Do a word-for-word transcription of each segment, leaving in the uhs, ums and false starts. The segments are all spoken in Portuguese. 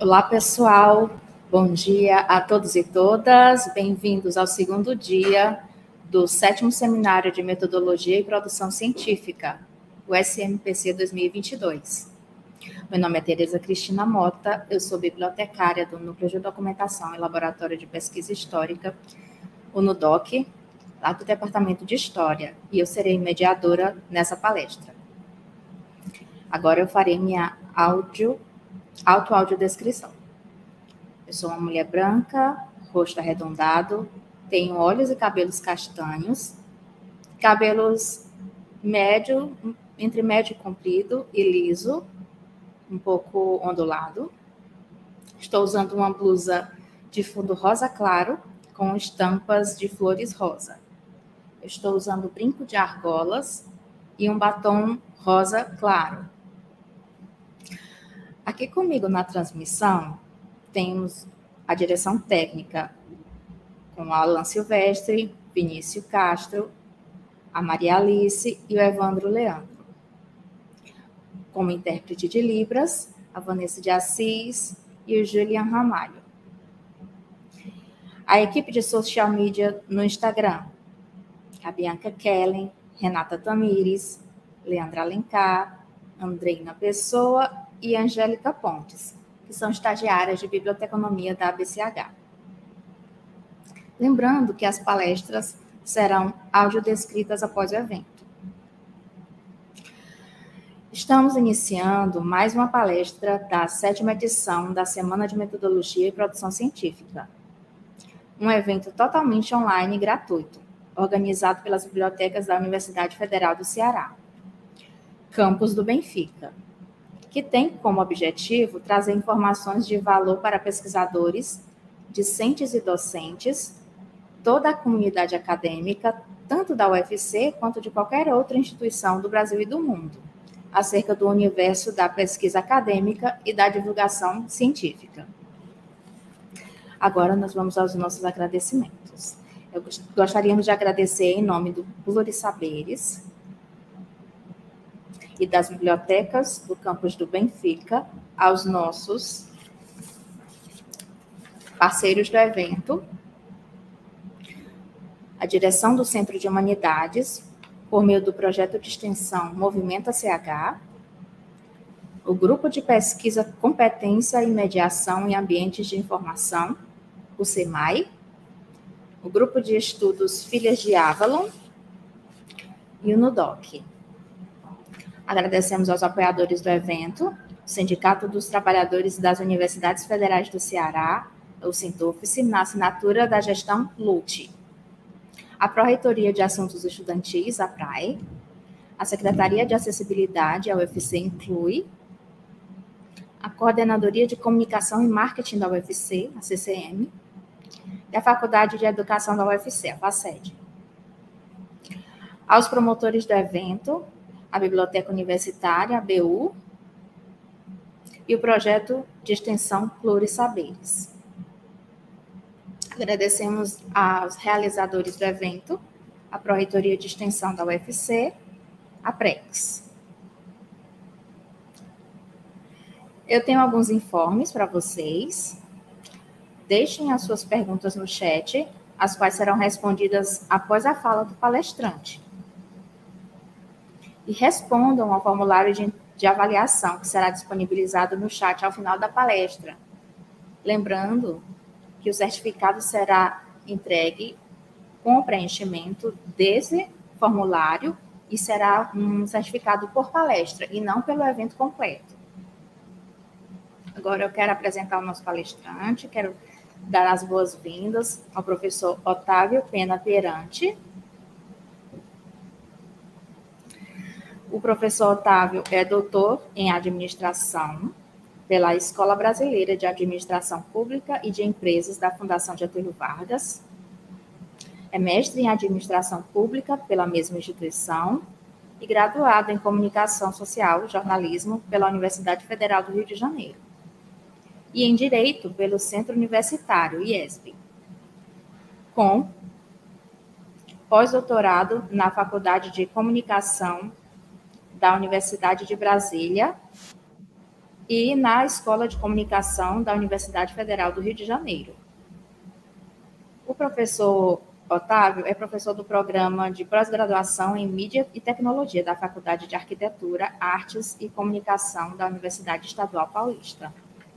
Olá, pessoal. Bom dia a todos e todas. Bem-vindos ao segundo dia do sétimo Seminário de Metodologia e Produção Científica, o S M P C dois mil e vinte e dois. Meu nome é Tereza Cristina Mota, eu sou bibliotecária do Núcleo de Documentação e Laboratório de Pesquisa Histórica, o NUDOC, lá do Departamento de História, e eu serei mediadora nessa palestra. Agora eu farei minha áudio, auto-audiodescrição. Eu sou uma mulher branca, rosto arredondado, tenho olhos e cabelos castanhos, cabelos médio, entre médio e comprido e liso, um pouco ondulado. Estou usando uma blusa de fundo rosa claro, com estampas de flores rosa. Eu estou usando brinco de argolas e um batom rosa claro. Aqui comigo na transmissão, temos a direção técnica com o Alan Silvestre, Vinícius Castro, a Maria Alice e o Evandro Leandro. Como intérprete de Libras, a Vanessa de Assis e o Julian Ramalho. A equipe de social media no Instagram, a Bianca Kellen, Renata Tamires, Leandra Alencar, Andreina Pessoa e Angélica Pontes, que são estagiárias de biblioteconomia da A B C H. Lembrando que as palestras serão audiodescritas após o evento. Estamos iniciando mais uma palestra da sétima edição da Semana de Metodologia e Produção Científica, um evento totalmente online e gratuito, organizado pelas bibliotecas da Universidade Federal do Ceará, campus do Benfica, que tem como objetivo trazer informações de valor para pesquisadores, discentes e docentes, toda a comunidade acadêmica, tanto da U F C quanto de qualquer outra instituição do Brasil e do mundo, acerca do universo da pesquisa acadêmica e da divulgação científica. Agora nós vamos aos nossos agradecimentos. Eu gostaríamos de agradecer em nome do Plurisaberes e das bibliotecas do campus do Benfica aos nossos parceiros do evento, a direção do Centro de Humanidades, por meio do projeto de extensão Movimenta C H, o Grupo de Pesquisa Competência e Mediação em Ambientes de Informação, o SEMAI, o Grupo de Estudos Filhas de Avalon e o NUDOC. Agradecemos aos apoiadores do evento, o Sindicato dos Trabalhadores das Universidades Federais do Ceará, o Sintufce, na assinatura da gestão L U T, a Pró-Reitoria de Assuntos Estudantis, a PRAE, a Secretaria de Acessibilidade, a U F C Inclui, a Coordenadoria de Comunicação e Marketing da U F C, a C C M, e a Faculdade de Educação da U F C, a FACED. Aos promotores do evento, a Biblioteca Universitária, a B U, e o projeto de extensão Plurisaberes. Agradecemos aos realizadores do evento, a Pró-Reitoria de Extensão da U F C, a PREX. Eu tenho alguns informes para vocês. Deixem as suas perguntas no chat, as quais serão respondidas após a fala do palestrante. E respondam ao formulário de, de avaliação, que será disponibilizado no chat ao final da palestra. Lembrando que o certificado será entregue com o preenchimento desse formulário e será um certificado por palestra e não pelo evento completo. Agora eu quero apresentar o nosso palestrante, quero dar as boas-vindas ao professor Otávio Pena Perante. O professor Otávio é doutor em administração pela Escola Brasileira de Administração Pública e de Empresas da Fundação Getúlio Vargas. É mestre em administração pública pela mesma instituição e graduado em comunicação social e jornalismo pela Universidade Federal do Rio de Janeiro. E em direito pelo Centro Universitário, I E S B, com pós-doutorado na Faculdade de Comunicação da Universidade de Brasília e na Escola de Comunicação da Universidade Federal do Rio de Janeiro. O professor Otávio é professor do programa de pós-graduação em Mídia e Tecnologia da Faculdade de Arquitetura, Artes e Comunicação da Universidade Estadual Paulista.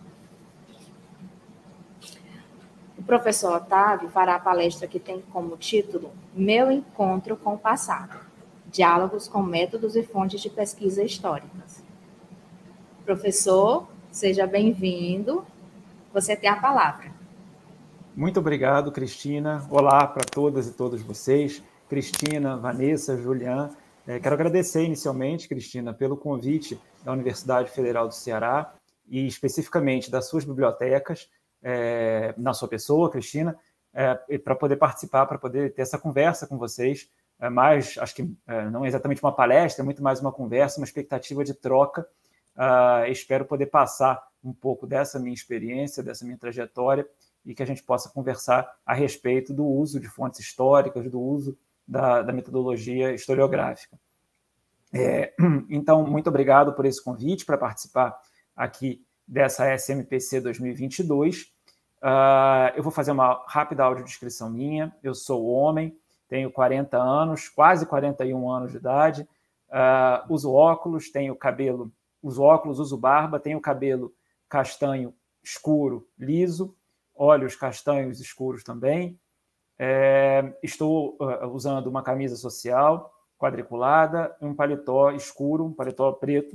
O professor Otávio fará a palestra que tem como título Meu Encontro com o Passado, Diálogos com Métodos e Fontes de Pesquisa Históricas. Professor, seja bem-vindo. Você tem a palavra. Muito obrigado, Cristina. Olá para todas e todos vocês. Cristina, Vanessa, Julián. É, quero agradecer inicialmente, Cristina, pelo convite da Universidade Federal do Ceará e especificamente das suas bibliotecas, é, na sua pessoa, Cristina, é, para poder participar, para poder ter essa conversa com vocês. É, mais, acho que é, não é exatamente uma palestra, é muito mais uma conversa, uma expectativa de troca. Uh, espero poder passar um pouco dessa minha experiência, dessa minha trajetória, e que a gente possa conversar a respeito do uso de fontes históricas, do uso da, da metodologia historiográfica. É, então, muito obrigado por esse convite para participar aqui dessa S M P C dois mil e vinte e dois. Uh, eu vou fazer uma rápida audiodescrição minha. Eu sou homem, tenho quarenta anos, quase quarenta e um anos de idade, uh, uso óculos, tenho cabelo, uso óculos, uso barba, tenho cabelo castanho escuro, liso, olhos castanhos escuros também. É, estou uh, usando uma camisa social quadriculada, um paletó escuro, um paletó preto.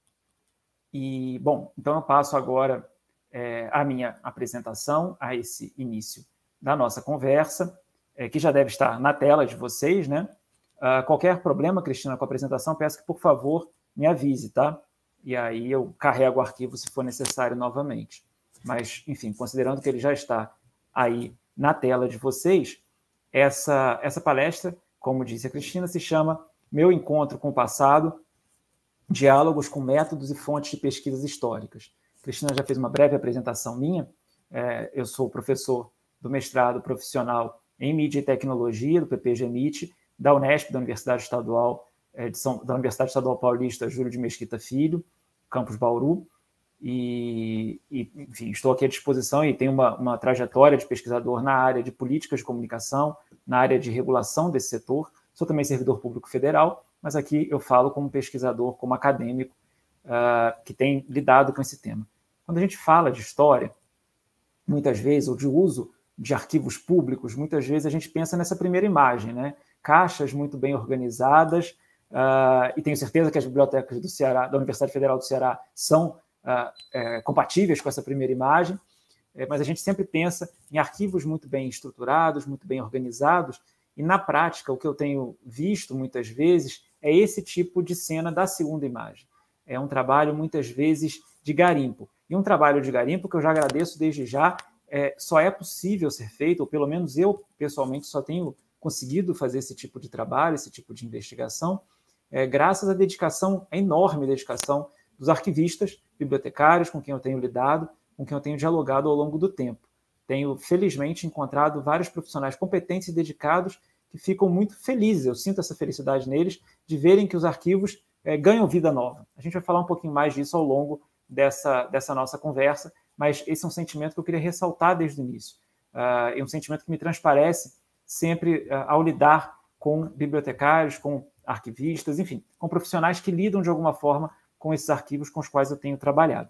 E, bom, então eu passo agora é, a minha apresentação, a esse início da nossa conversa, é, que já deve estar na tela de vocês, né? Uh, qualquer problema, Cristina, com a apresentação, peço que, por favor, me avise, tá? E aí eu carrego o arquivo se for necessário novamente. Mas, enfim, considerando que ele já está aí na tela de vocês, essa, essa palestra, como disse a Cristina, se chama Meu Encontro com o Passado, Diálogos com Métodos e Fontes de Pesquisas Históricas. A Cristina já fez uma breve apresentação minha. É, eu sou professor do mestrado profissional em Mídia e Tecnologia, do P P G M I T, da Unesp, da Universidade Estadual, é, de São, da Universidade Estadual Paulista, Júlio de Mesquita Filho, campus Bauru. E, e, enfim, estou aqui à disposição e tenho uma, uma trajetória de pesquisador na área de políticas de comunicação, na área de regulação desse setor. Sou também servidor público federal, mas aqui eu falo como pesquisador, como acadêmico, uh, que tem lidado com esse tema. Quando a gente fala de história, muitas vezes, ou de uso de arquivos públicos, muitas vezes a gente pensa nessa primeira imagem, né? Caixas muito bem organizadas, uh, e tenho certeza que as bibliotecas do Ceará, da Universidade Federal do Ceará são Uh, é, compatíveis com essa primeira imagem, é, mas a gente sempre pensa em arquivos muito bem estruturados, muito bem organizados, e na prática o que eu tenho visto muitas vezes é esse tipo de cena da segunda imagem. É um trabalho muitas vezes de garimpo. E um trabalho de garimpo que eu já agradeço desde já, é, só é possível ser feito, ou pelo menos eu pessoalmente só tenho conseguido fazer esse tipo de trabalho, esse tipo de investigação, é, graças à dedicação, à enorme dedicação dos arquivistas, bibliotecários com quem eu tenho lidado, com quem eu tenho dialogado ao longo do tempo. Tenho, felizmente, encontrado vários profissionais competentes e dedicados que ficam muito felizes, eu sinto essa felicidade neles, de verem que os arquivos é, ganham vida nova. A gente vai falar um pouquinho mais disso ao longo dessa, dessa nossa conversa, mas esse é um sentimento que eu queria ressaltar desde o início. Uh, é um sentimento que me transparece sempre uh, ao lidar com bibliotecários, com arquivistas, enfim, com profissionais que lidam de alguma forma com esses arquivos com os quais eu tenho trabalhado.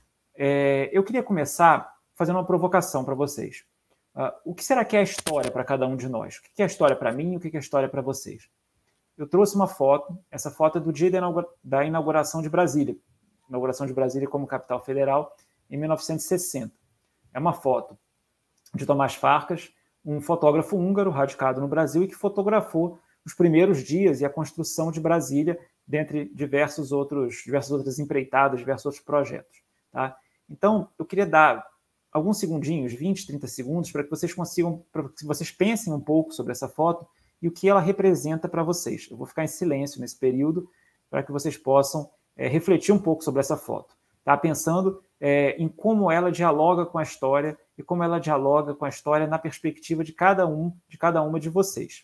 É, eu queria começar fazendo uma provocação para vocês. Uh, o que será que é a história para cada um de nós? O que é a história para mim e o que é a história para vocês? Eu trouxe uma foto, essa foto é do dia da inauguração de Brasília, inauguração de Brasília como capital federal em mil novecentos e sessenta. É uma foto de Tomás Farkas, um fotógrafo húngaro radicado no Brasil e que fotografou os primeiros dias e a construção de Brasília, dentre diversos outros, diversas outras empreitadas, diversos outros projetos. Tá? Então, eu queria dar alguns segundinhos, vinte, trinta segundos, para que vocês consigam, para que vocês pensem um pouco sobre essa foto e o que ela representa para vocês. Eu vou ficar em silêncio nesse período para que vocês possam é, refletir um pouco sobre essa foto. Tá? Pensando é, em como ela dialoga com a história e como ela dialoga com a história na perspectiva de cada um, de cada uma de vocês.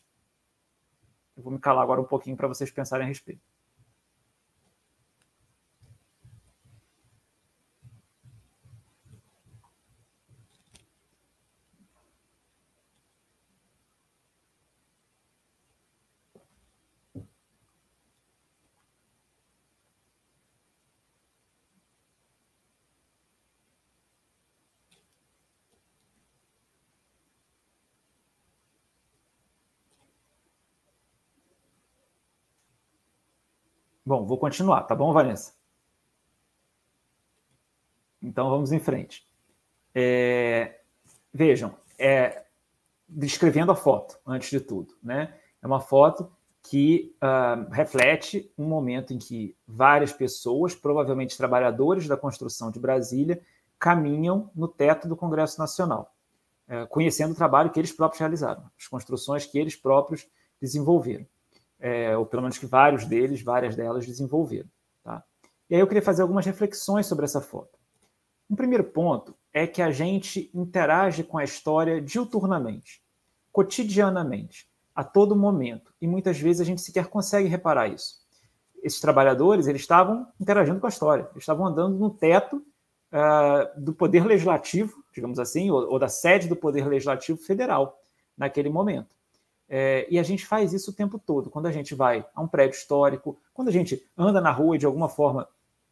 Eu vou me calar agora um pouquinho para vocês pensarem a respeito. Bom, vou continuar, tá bom, Vanessa? Então, vamos em frente. É, vejam, é, descrevendo a foto, antes de tudo, né? É uma foto que uh, reflete um momento em que várias pessoas, provavelmente trabalhadores da construção de Brasília, caminham no teto do Congresso Nacional, uh, conhecendo o trabalho que eles próprios realizaram, as construções que eles próprios desenvolveram, uh, ou pelo menos que vários deles, várias delas desenvolveram. Tá? E aí eu queria fazer algumas reflexões sobre essa foto. Um primeiro ponto é que a gente interage com a história diuturnamente, cotidianamente, a todo momento, e muitas vezes a gente sequer consegue reparar isso. Esses trabalhadores, eles estavam interagindo com a história, eles estavam andando no teto uh, do Poder Legislativo, digamos assim, ou, ou da sede do Poder Legislativo Federal, naquele momento. É, e a gente faz isso o tempo todo, quando a gente vai a um prédio histórico, quando a gente anda na rua e de alguma forma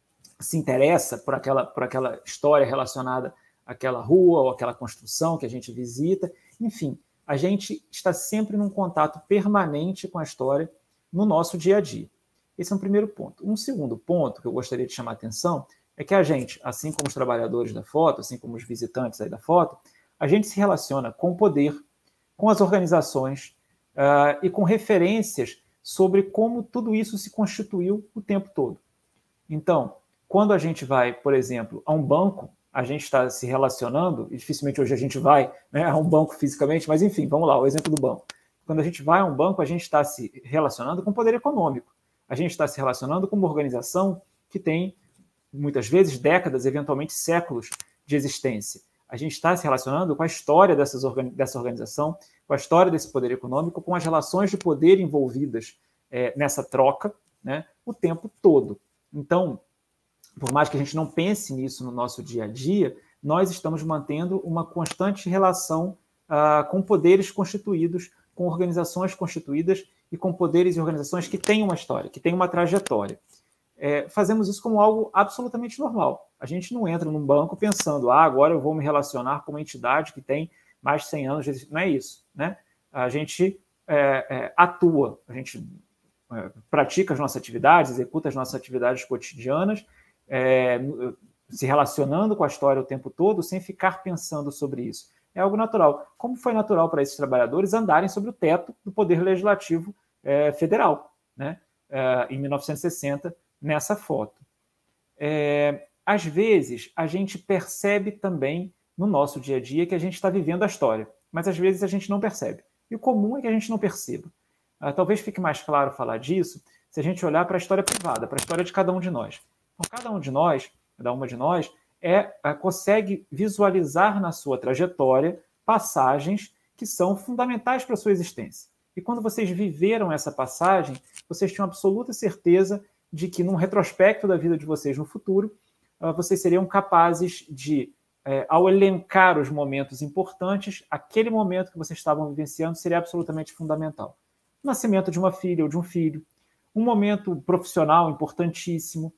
se interessa por aquela, por aquela história relacionada àquela rua ou àquela construção que a gente visita, enfim, a gente está sempre num contato permanente com a história no nosso dia a dia. Esse é um primeiro ponto. Um segundo ponto que eu gostaria de chamar a atenção é que a gente, assim como os trabalhadores da foto, assim como os visitantes aí da foto, a gente se relaciona com o poder, com as organizações uh, e com referências sobre como tudo isso se constituiu o tempo todo. Então, quando a gente vai, por exemplo, a um banco, a gente está se relacionando, e dificilmente hoje a gente vai, né, a um banco fisicamente, mas enfim, vamos lá, o exemplo do banco. Quando a gente vai a um banco, a gente está se relacionando com o poder econômico. A gente está se relacionando com uma organização que tem, muitas vezes, décadas, eventualmente séculos de existência. A gente está se relacionando com a história dessas organi- dessa organização, com a história desse poder econômico, com as relações de poder envolvidas é, nessa troca, né, o tempo todo. Então, por mais que a gente não pense nisso no nosso dia a dia, nós estamos mantendo uma constante relação uh, com poderes constituídos, com organizações constituídas e com poderes e organizações que têm uma história, que têm uma trajetória. É, fazemos isso como algo absolutamente normal. A gente não entra num banco pensando, ah, agora eu vou me relacionar com uma entidade que tem mais de cem anos de existência. Não é isso, né? A gente é, é, atua, a gente é, pratica as nossas atividades, executa as nossas atividades cotidianas, É, se relacionando com a história o tempo todo, sem ficar pensando sobre isso. É algo natural. Como foi natural para esses trabalhadores andarem sobre o teto do Poder Legislativo é, Federal, né? é, em mil novecentos e sessenta, nessa foto. É, às vezes, a gente percebe também no nosso dia a dia que a gente está vivendo a história, mas às vezes a gente não percebe. E o comum é que a gente não perceba. Ah, talvez fique mais claro falar disso se a gente olhar para a história privada, para a história de cada um de nós. Então, cada um de nós, cada uma de nós, é, é, consegue visualizar na sua trajetória passagens que são fundamentais para a sua existência. E quando vocês viveram essa passagem, vocês tinham absoluta certeza de que, num retrospecto da vida de vocês no futuro, uh, vocês seriam capazes de, é, ao elencar os momentos importantes, aquele momento que vocês estavam vivenciando seria absolutamente fundamental. O nascimento de uma filha ou de um filho, um momento profissional importantíssimo,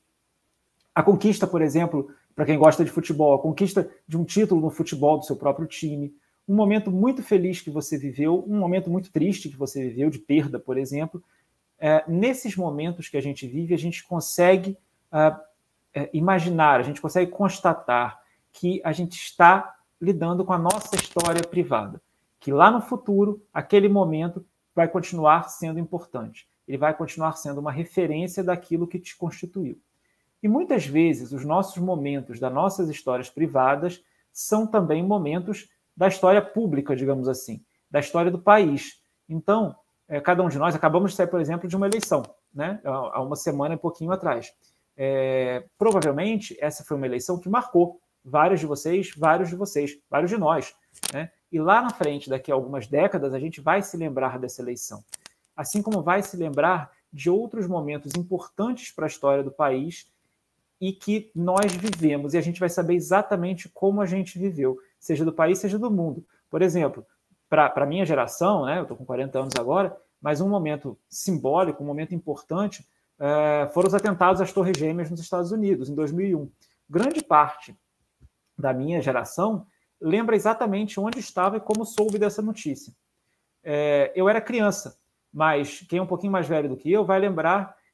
a conquista, por exemplo, para quem gosta de futebol, a conquista de um título no futebol do seu próprio time, um momento muito feliz que você viveu, um momento muito triste que você viveu, de perda, por exemplo. É, nesses momentos que a gente vive, a gente consegue uh, é, imaginar, a gente consegue constatar que a gente está lidando com a nossa história privada, que lá no futuro, aquele momento vai continuar sendo importante, ele vai continuar sendo uma referência daquilo que te constituiu. E muitas vezes os nossos momentos das nossas histórias privadas são também momentos da história pública, digamos assim, da história do país. Então, é, cada um de nós, acabamos de sair, por exemplo, de uma eleição, né? Há uma semana e pouquinho atrás. É, provavelmente, essa foi uma eleição que marcou vários de vocês, vários de vocês, vários de nós, né? E lá na frente, daqui a algumas décadas, a gente vai se lembrar dessa eleição. Assim como vai se lembrar de outros momentos importantes para a história do país e que nós vivemos, e a gente vai saber exatamente como a gente viveu, seja do país, seja do mundo. Por exemplo, para a minha geração, né, eu estou com quarenta anos agora, mas um momento simbólico, um momento importante, é, foram os atentados às Torres Gêmeas nos Estados Unidos, em dois mil e um. Grande parte da minha geração lembra exatamente onde estava e como soube dessa notícia. É, eu era criança, mas quem é um pouquinho mais velho do que eu vai lembrar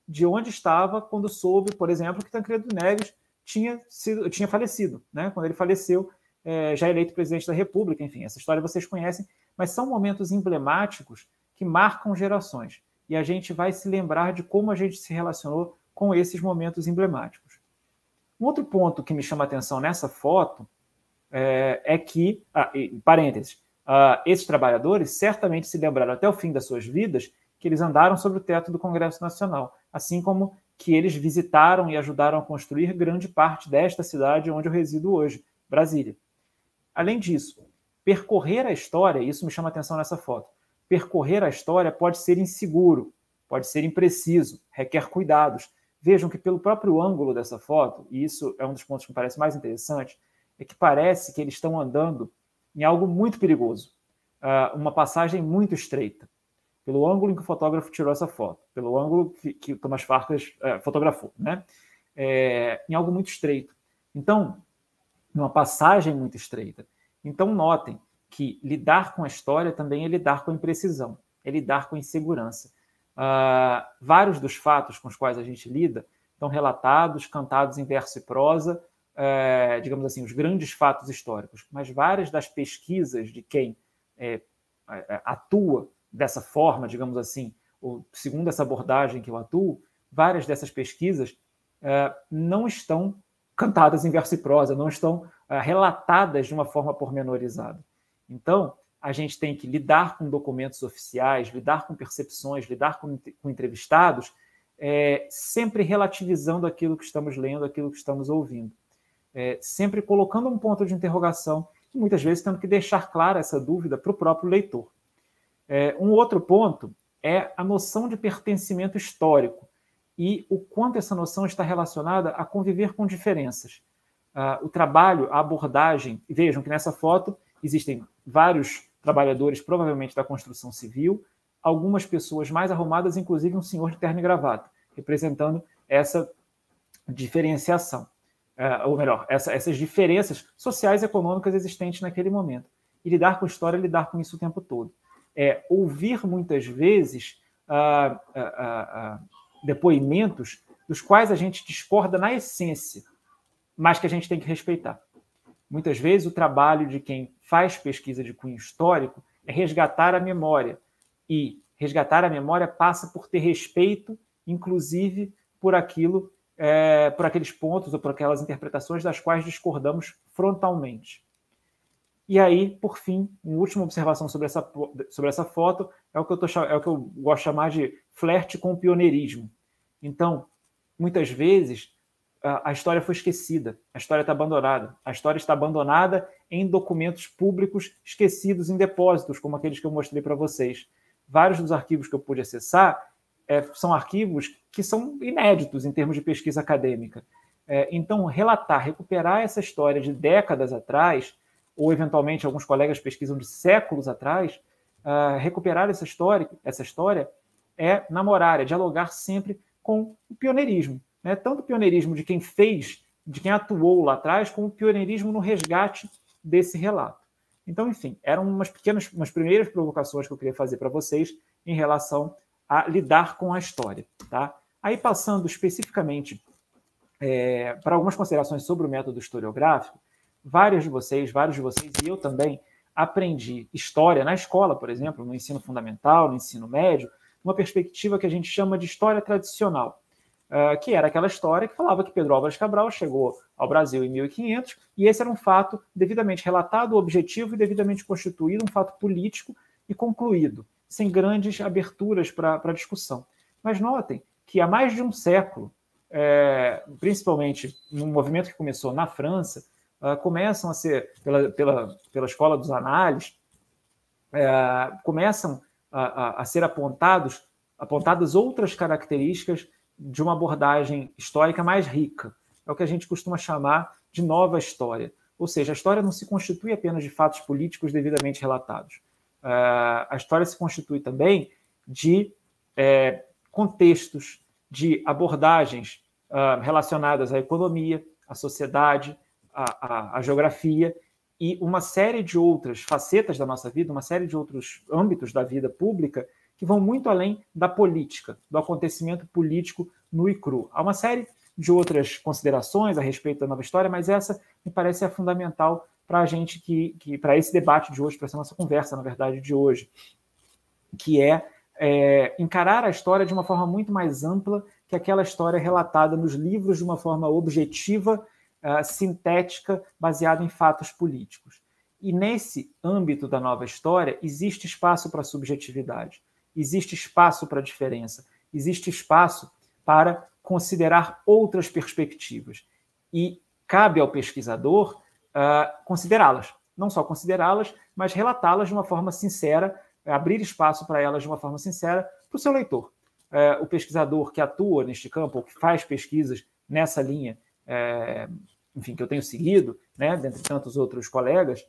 de onde estava quando soube, por exemplo, que Tancredo Neves tinha, sido, tinha falecido, né? Quando ele faleceu, é, já eleito presidente da República, enfim, essa história vocês conhecem, mas são momentos emblemáticos que marcam gerações, e a gente vai se lembrar de como a gente se relacionou com esses momentos emblemáticos. Um outro ponto que me chama a atenção nessa foto é, é que, ah, parênteses, ah, esses trabalhadores certamente se lembraram até o fim das suas vidas que eles andaram sobre o teto do Congresso Nacional, assim como que eles visitaram e ajudaram a construir grande parte desta cidade onde eu resido hoje, Brasília. Além disso, percorrer a história, isso me chama a atenção nessa foto, percorrer a história pode ser inseguro, pode ser impreciso, requer cuidados. Vejam que pelo próprio ângulo dessa foto, e isso é um dos pontos que me parece mais interessante, é que parece que eles estão andando em algo muito perigoso, uma passagem muito estreita, pelo ângulo em que o fotógrafo tirou essa foto, pelo ângulo que, que o Thomas Farkas é, fotografou, né? É, em algo muito estreito. Então, numa passagem muito estreita. Então, notem que lidar com a história também é lidar com a imprecisão, é lidar com a insegurança. Uh, vários dos fatos com os quais a gente lida estão relatados, cantados em verso e prosa, uh, digamos assim, os grandes fatos históricos, mas várias das pesquisas de quem é, atua dessa forma, digamos assim, ou segundo essa abordagem que eu atuo, várias dessas pesquisas uh, não estão cantadas em verso e prosa, não estão uh, relatadas de uma forma pormenorizada. Então, a gente tem que lidar com documentos oficiais, lidar com percepções, lidar com, com entrevistados, é, sempre relativizando aquilo que estamos lendo, aquilo que estamos ouvindo. É, sempre colocando um ponto de interrogação e muitas vezes tendo que deixar clara essa dúvida para o próprio leitor. É, um outro ponto é a noção de pertencimento histórico e o quanto essa noção está relacionada a conviver com diferenças. Uh, o trabalho, a abordagem, vejam que nessa foto existem vários trabalhadores, provavelmente da construção civil, algumas pessoas mais arrumadas, inclusive um senhor de terno e gravata, representando essa diferenciação, uh, ou melhor, essa, essas diferenças sociais e econômicas existentes naquele momento. E lidar com história é lidar com isso o tempo todo. É ouvir muitas vezes uh, uh, uh, uh, depoimentos dos quais a gente discorda na essência, mas que a gente tem que respeitar. Muitas vezes o trabalho de quem faz pesquisa de cunho histórico é resgatar a memória, e resgatar a memória passa por ter respeito, inclusive por aquilo, é, por aqueles pontos ou por aquelas interpretações das quais discordamos frontalmente. E aí, por fim, uma última observação sobre essa, sobre essa foto é o, que eu tô, é o que eu gosto de chamar de flerte com o pioneirismo. Então, muitas vezes, a história foi esquecida, a história está abandonada. A história está abandonada em documentos públicos esquecidos em depósitos, como aqueles que eu mostrei para vocês. Vários dos arquivos que eu pude acessar é, são arquivos que são inéditos em termos de pesquisa acadêmica. É, então, relatar, recuperar essa história de décadas atrás, ou eventualmente alguns colegas pesquisam de séculos atrás, uh, recuperar essa história, essa história é namorar, é dialogar sempre com o pioneirismo. Né? Tanto o pioneirismo de quem fez, de quem atuou lá atrás, como o pioneirismo no resgate desse relato. Então, enfim, eram umas pequenas, umas primeiras provocações que eu queria fazer para vocês em relação a lidar com a história. Tá? Aí, passando especificamente é, para algumas considerações sobre o método historiográfico, vários de vocês, vários de vocês, e eu também, aprendi história na escola, por exemplo, no ensino fundamental, no ensino médio, uma perspectiva que a gente chama de história tradicional, uh, que era aquela história que falava que Pedro Álvares Cabral chegou ao Brasil em mil e quinhentos, e esse era um fato devidamente relatado, objetivo e devidamente constituído, um fato político e concluído, sem grandes aberturas para a discussão. Mas notem que há mais de um século, é, principalmente num movimento que começou na França, Uh, começam a ser, pela, pela, pela escola dos análises, uh, começam a, a, a ser apontados, apontadas outras características de uma abordagem histórica mais rica. É o que a gente costuma chamar de nova história. Ou seja, a história não se constitui apenas de fatos políticos devidamente relatados. Uh, a história se constitui também de é, contextos, de abordagens uh, relacionadas à economia, à sociedade, A, a, a geografia e uma série de outras facetas da nossa vida, uma série de outros âmbitos da vida pública que vão muito além da política, do acontecimento político nu e cru. Há uma série de outras considerações a respeito da nova história, mas essa me parece ser fundamental para a gente, que, que para esse debate de hoje, para essa nossa conversa, na verdade, de hoje, que é, é encarar a história de uma forma muito mais ampla que aquela história relatada nos livros de uma forma objetiva, uh, sintética, baseada em fatos políticos. E nesse âmbito da nova história, existe espaço para subjetividade, existe espaço para diferença, existe espaço para considerar outras perspectivas. E cabe ao pesquisador uh, considerá-las. Não só considerá-las, mas relatá-las de uma forma sincera, abrir espaço para elas de uma forma sincera para o seu leitor. Uh, o pesquisador que atua neste campo, ou que faz pesquisas nessa linha, uh, enfim, que eu tenho seguido, né, dentre tantos outros colegas,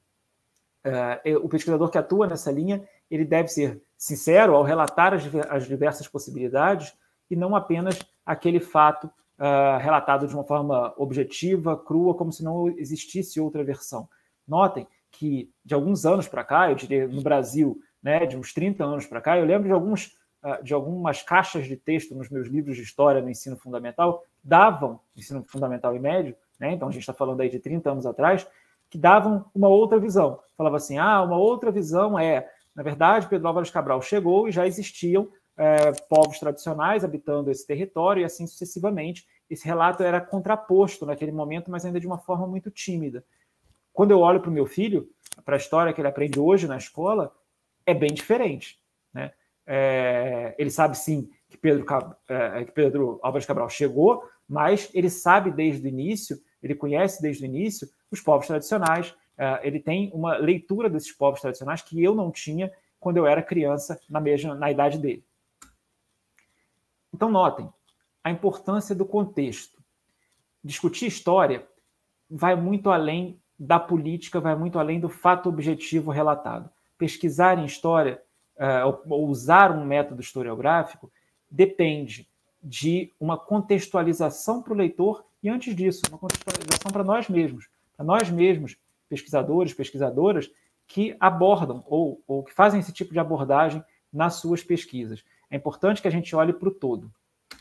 uh, o pesquisador que atua nessa linha, ele deve ser sincero ao relatar as, as diversas possibilidades e não apenas aquele fato uh, relatado de uma forma objetiva, crua, como se não existisse outra versão. Notem que, de alguns anos para cá, eu diria no Brasil, né, de uns trinta anos para cá, eu lembro de, alguns, uh, de algumas caixas de texto nos meus livros de história no ensino fundamental, davam, ensino fundamental e médio, né, então a gente está falando aí de trinta anos atrás, que davam uma outra visão. Falava assim, ah, uma outra visão é, na verdade, Pedro Álvares Cabral chegou e já existiam É, povos tradicionais habitando esse território e assim sucessivamente. Esse relato era contraposto naquele momento, mas ainda de uma forma muito tímida. Quando eu olho para o meu filho, para a história que ele aprende hoje na escola, é bem diferente, né? É, ele sabe, sim, que Pedro, é, que Pedro Álvares Cabral chegou, mas ele sabe desde o início, ele conhece desde o início os povos tradicionais, é, ele tem uma leitura desses povos tradicionais que eu não tinha quando eu era criança, na mesma, na idade dele. Então, notem a importância do contexto. Discutir história vai muito além da política, vai muito além do fato objetivo relatado. Pesquisar em história, uh, ou usar um método historiográfico, depende de uma contextualização para o leitor e, antes disso, uma contextualização para nós mesmos, para nós mesmos, pesquisadores, pesquisadoras, que abordam ou, ou que fazem esse tipo de abordagem nas suas pesquisas. É importante que a gente olhe para o todo.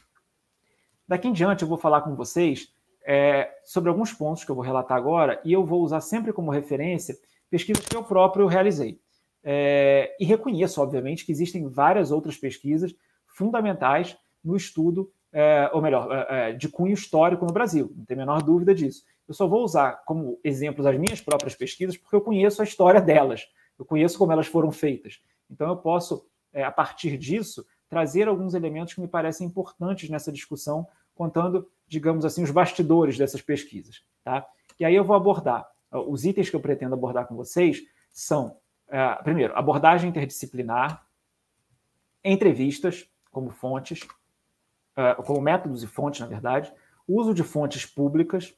Daqui em diante eu vou falar com vocês é, sobre alguns pontos que eu vou relatar agora e eu vou usar sempre como referência pesquisas que eu próprio realizei. É, e reconheço, obviamente, que existem várias outras pesquisas fundamentais no estudo, é, ou melhor, é, de cunho histórico no Brasil. Não tem a menor dúvida disso. Eu só vou usar como exemplos as minhas próprias pesquisas porque eu conheço a história delas. Eu conheço como elas foram feitas. Então eu posso, é, a partir disso, trazer alguns elementos que me parecem importantes nessa discussão, contando, digamos assim, os bastidores dessas pesquisas. Tá? E aí eu vou abordar. Os itens que eu pretendo abordar com vocês são, uh, primeiro, abordagem interdisciplinar, entrevistas como fontes, uh, como métodos e fontes, na verdade, uso de fontes públicas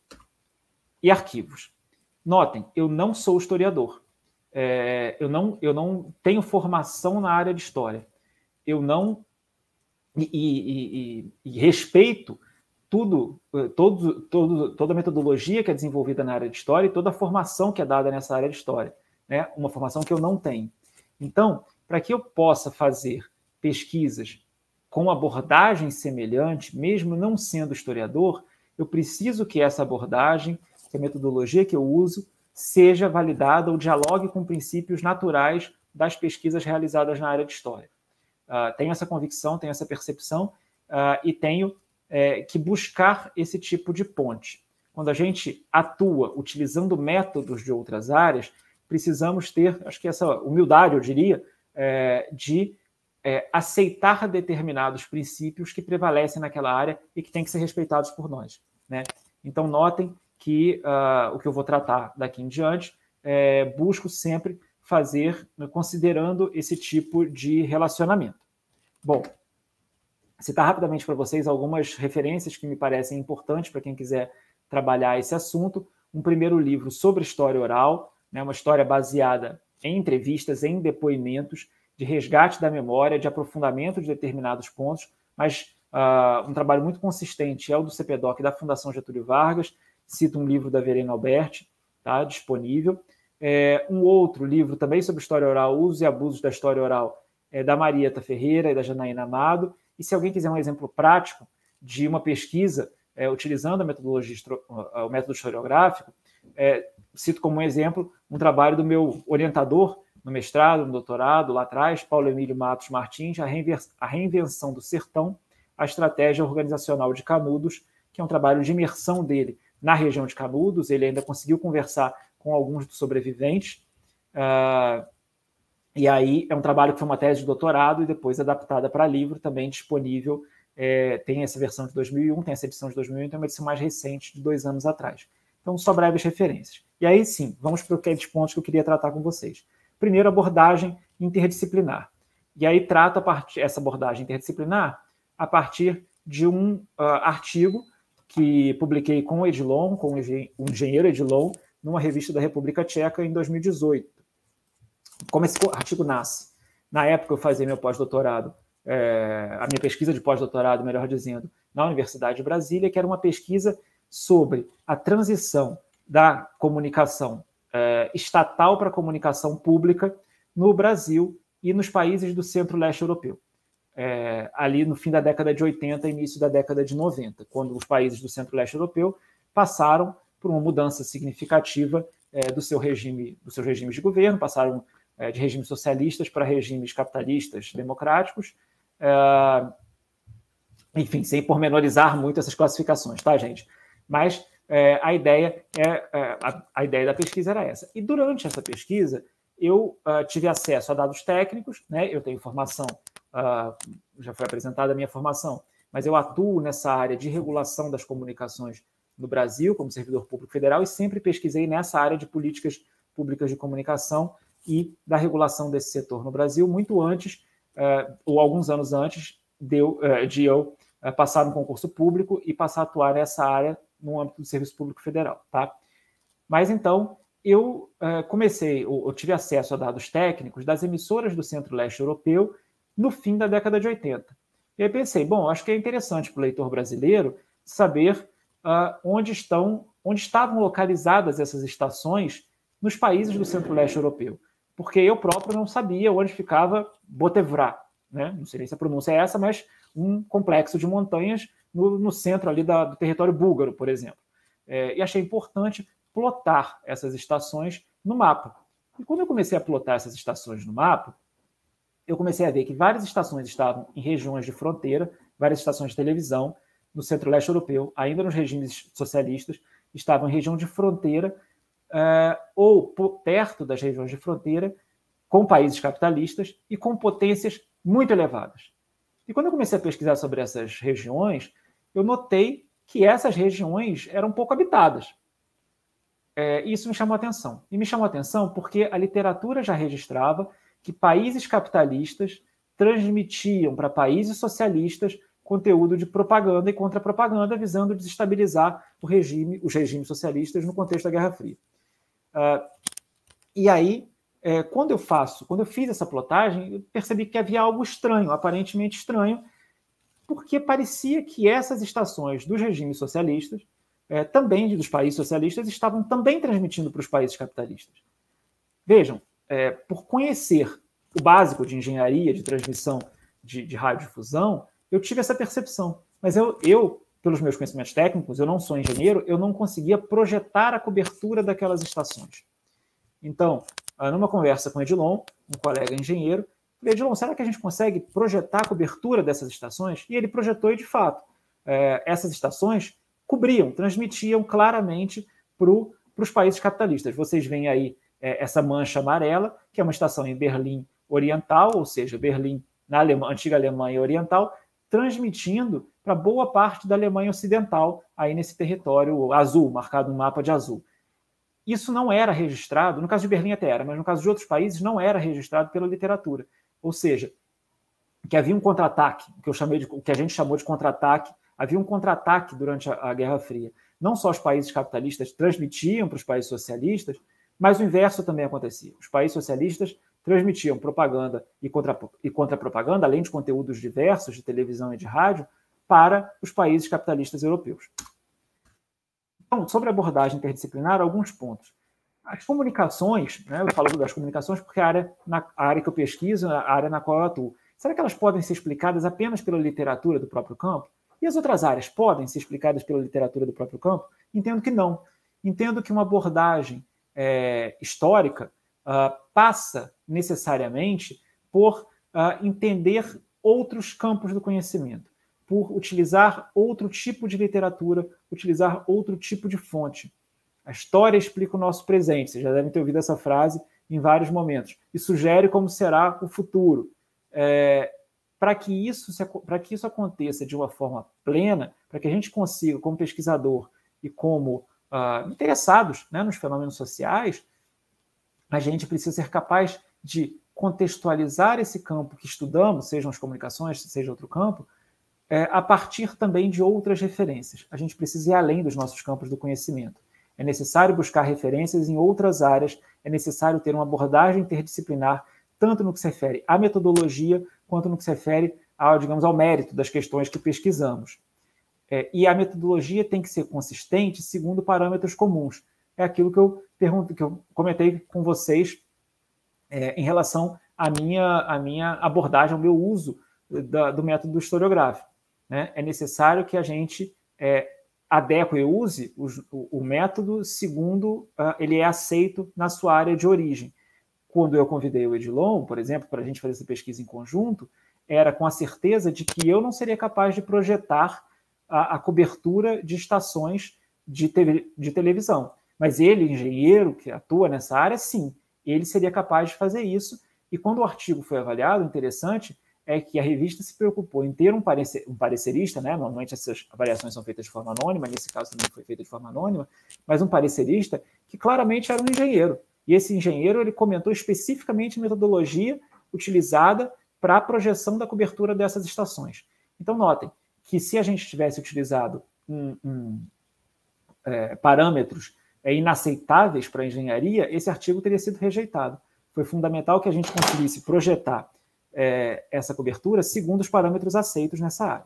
e arquivos. Notem, eu não sou historiador. É, eu, não, eu não tenho formação na área de história. Eu não e, e, e, e respeito tudo, todo, todo, toda a metodologia que é desenvolvida na área de história e toda a formação que é dada nessa área de história, né? Uma formação que eu não tenho. Então, para que eu possa fazer pesquisas com abordagem semelhante, mesmo não sendo historiador, eu preciso que essa abordagem, que a metodologia que eu uso, seja validada ou dialogue com princípios naturais das pesquisas realizadas na área de história. Uh, tenho essa convicção, tenho essa percepção uh, e tenho é, que buscar esse tipo de ponte. Quando a gente atua utilizando métodos de outras áreas, precisamos ter, acho que essa humildade, eu diria, é, de é, aceitar determinados princípios que prevalecem naquela área e que têm que ser respeitados por nós, né? Então, notem que uh, o que eu vou tratar daqui em diante, é, busco sempre fazer considerando esse tipo de relacionamento. Bom, citar rapidamente para vocês algumas referências que me parecem importantes para quem quiser trabalhar esse assunto. Um primeiro livro sobre história oral, né, uma história baseada em entrevistas, em depoimentos, de resgate da memória, de aprofundamento de determinados pontos, mas uh, um trabalho muito consistente é o do CEPEDOC da Fundação Getúlio Vargas. Cito um livro da Verena Alberti, tá, disponível. É, um outro livro também sobre história oral, Usos e Abusos da História Oral, é da Marieta Ferreira e da Janaína Amado. E se alguém quiser um exemplo prático de uma pesquisa é, utilizando a metodologia, o método historiográfico, é, cito como um exemplo um trabalho do meu orientador no mestrado, no doutorado, lá atrás, Paulo Emílio Matos Martins, a Reinvenção do Sertão, a Estratégia Organizacional de Canudos, que é um trabalho de imersão dele na região de Canudos. Ele ainda conseguiu conversar com alguns dos sobreviventes, uh, e aí é um trabalho que foi uma tese de doutorado e depois adaptada para livro, também disponível. É, tem essa versão de dois mil e um, tem essa edição de dois mil e um, tem uma edição mais recente de dois anos atrás. Então, só breves referências. E aí, sim, vamos para aqueles pontos que eu queria tratar com vocês. Primeiro, abordagem interdisciplinar. E aí trato a part... essa abordagem interdisciplinar a partir de um uh, artigo que publiquei com o Edilon, com o engenheiro Edilon, numa revista da República Tcheca em dois mil e dezoito. Como esse artigo nasce? Na época eu fazia meu pós-doutorado, é, a minha pesquisa de pós-doutorado, melhor dizendo, na Universidade de Brasília, que era uma pesquisa sobre a transição da comunicação é, estatal para a comunicação pública no Brasil e nos países do centro-leste europeu. É, ali no fim da década de oitenta, início da década de noventa, quando os países do centro-leste europeu passaram por uma mudança significativa é, do seu regime, dos seus regimes de governo, passaram é, de regimes socialistas para regimes capitalistas democráticos, é, enfim, sem pormenorizar muito essas classificações, tá, gente? Mas é, a ideia é, é a, a ideia da pesquisa era essa. E durante essa pesquisa eu uh, tive acesso a dados técnicos, né? Eu tenho formação, uh, já foi apresentada a minha formação, mas eu atuo nessa área de regulação das comunicações no Brasil, como servidor público federal, e sempre pesquisei nessa área de políticas públicas de comunicação e da regulação desse setor no Brasil, muito antes, uh, ou alguns anos antes, de eu, uh, de eu uh, passar no concurso público e passar a atuar nessa área no âmbito do serviço público federal, tá? Mas, então, eu uh, comecei, eu, eu tive acesso a dados técnicos das emissoras do Centro-Leste Europeu no fim da década de oitenta. E aí pensei, bom, acho que é interessante para o leitor brasileiro saber uh, onde estão, onde estavam localizadas essas estações nos países do Centro-Leste Europeu, porque eu próprio não sabia onde ficava Botevrá, né? Não sei nem se a pronúncia é essa, mas um complexo de montanhas no, no centro ali da, do território búlgaro, por exemplo. É, e achei importante plotar essas estações no mapa. E quando eu comecei a plotar essas estações no mapa, eu comecei a ver que várias estações estavam em regiões de fronteira, várias estações de televisão no centro-leste europeu, ainda nos regimes socialistas, estavam em região de fronteira uh, ou por, perto das regiões de fronteira com países capitalistas e com potências muito elevadas. E quando eu comecei a pesquisar sobre essas regiões, eu notei que essas regiões eram pouco habitadas. É, isso me chamou a atenção. E me chamou a atenção porque a literatura já registrava que países capitalistas transmitiam para países socialistas conteúdo de propaganda e contra-propaganda visando desestabilizar o regime, os regimes socialistas no contexto da Guerra Fria. Uh, e aí, é, quando eu faço, quando eu fiz essa plotagem, eu percebi que havia algo estranho, aparentemente estranho, porque parecia que essas estações dos regimes socialistas É, também dos países socialistas, estavam também transmitindo para os países capitalistas. Vejam, é, por conhecer o básico de engenharia, de transmissão de, de radiodifusão, eu tive essa percepção. Mas eu, eu, pelos meus conhecimentos técnicos, eu não sou engenheiro, eu não conseguia projetar a cobertura daquelas estações. Então, numa conversa com o Edilon, um colega engenheiro, falei, Edilon, será que a gente consegue projetar a cobertura dessas estações? E ele projetou e, de fato, é, essas estações cobriam, transmitiam claramente para os países capitalistas. Vocês veem aí é, essa mancha amarela, que é uma estação em Berlim Oriental, ou seja, Berlim, na Alemanha, antiga Alemanha Oriental, transmitindo para boa parte da Alemanha Ocidental, aí nesse território azul, marcado no mapa de azul. Isso não era registrado, no caso de Berlim até era, mas no caso de outros países não era registrado pela literatura. Ou seja, que havia um contra-ataque, que eu chamei de, que a gente chamou de contra-ataque. Havia um contra-ataque durante a Guerra Fria. Não só os países capitalistas transmitiam para os países socialistas, mas o inverso também acontecia. Os países socialistas transmitiam propaganda e contra-propaganda, além de conteúdos diversos de televisão e de rádio, para os países capitalistas europeus. Então, sobre a abordagem interdisciplinar, alguns pontos. as comunicações, né, eu falo das comunicações porque a área, na, a área que eu pesquiso, a área na qual eu atuo, será que elas podem ser explicadas apenas pela literatura do próprio campo? E as outras áreas podem ser explicadas pela literatura do próprio campo? Entendo que não. Entendo que uma abordagem é, histórica uh, passa necessariamente por uh, entender outros campos do conhecimento, por utilizar outro tipo de literatura, utilizar outro tipo de fonte. A história explica o nosso presente. Vocês já devem ter ouvido essa frase em vários momentos. E sugere como será o futuro. É, para que isso, para que isso aconteça de uma forma plena, para que a gente consiga, como pesquisador e como uh, interessados, né, nos fenômenos sociais, a gente precisa ser capaz de contextualizar esse campo que estudamos, sejam as comunicações, seja outro campo, é, a partir também de outras referências. A gente precisa ir além dos nossos campos do conhecimento. É necessário buscar referências em outras áreas, é necessário ter uma abordagem interdisciplinar, tanto no que se refere à metodologia, quanto no que se refere ao, digamos, ao mérito das questões que pesquisamos. É, e a metodologia tem que ser consistente segundo parâmetros comuns. É aquilo que eu, pergunto, que eu comentei com vocês é, em relação à minha, à minha abordagem, ao meu uso da, do método historiográfico. Né? É necessário que a gente é, adeque e use o, o, o método segundo uh, ele é aceito na sua área de origem. Quando eu convidei o Edilon, por exemplo, para a gente fazer essa pesquisa em conjunto, era com a certeza de que eu não seria capaz de projetar a, a cobertura de estações de, te, de televisão. Mas ele, engenheiro, que atua nessa área, sim, ele seria capaz de fazer isso. E quando o artigo foi avaliado, interessante é que a revista se preocupou em ter um, parecer, um parecerista, né? Normalmente essas avaliações são feitas de forma anônima, nesse caso também foi feita de forma anônima, mas um parecerista que claramente era um engenheiro. E esse engenheiro ele comentou especificamente a metodologia utilizada para a projeção da cobertura dessas estações. Então, notem que se a gente tivesse utilizado um, um, é, parâmetros é, inaceitáveis para a engenharia, esse artigo teria sido rejeitado. Foi fundamental que a gente conseguisse projetar é, essa cobertura segundo os parâmetros aceitos nessa área.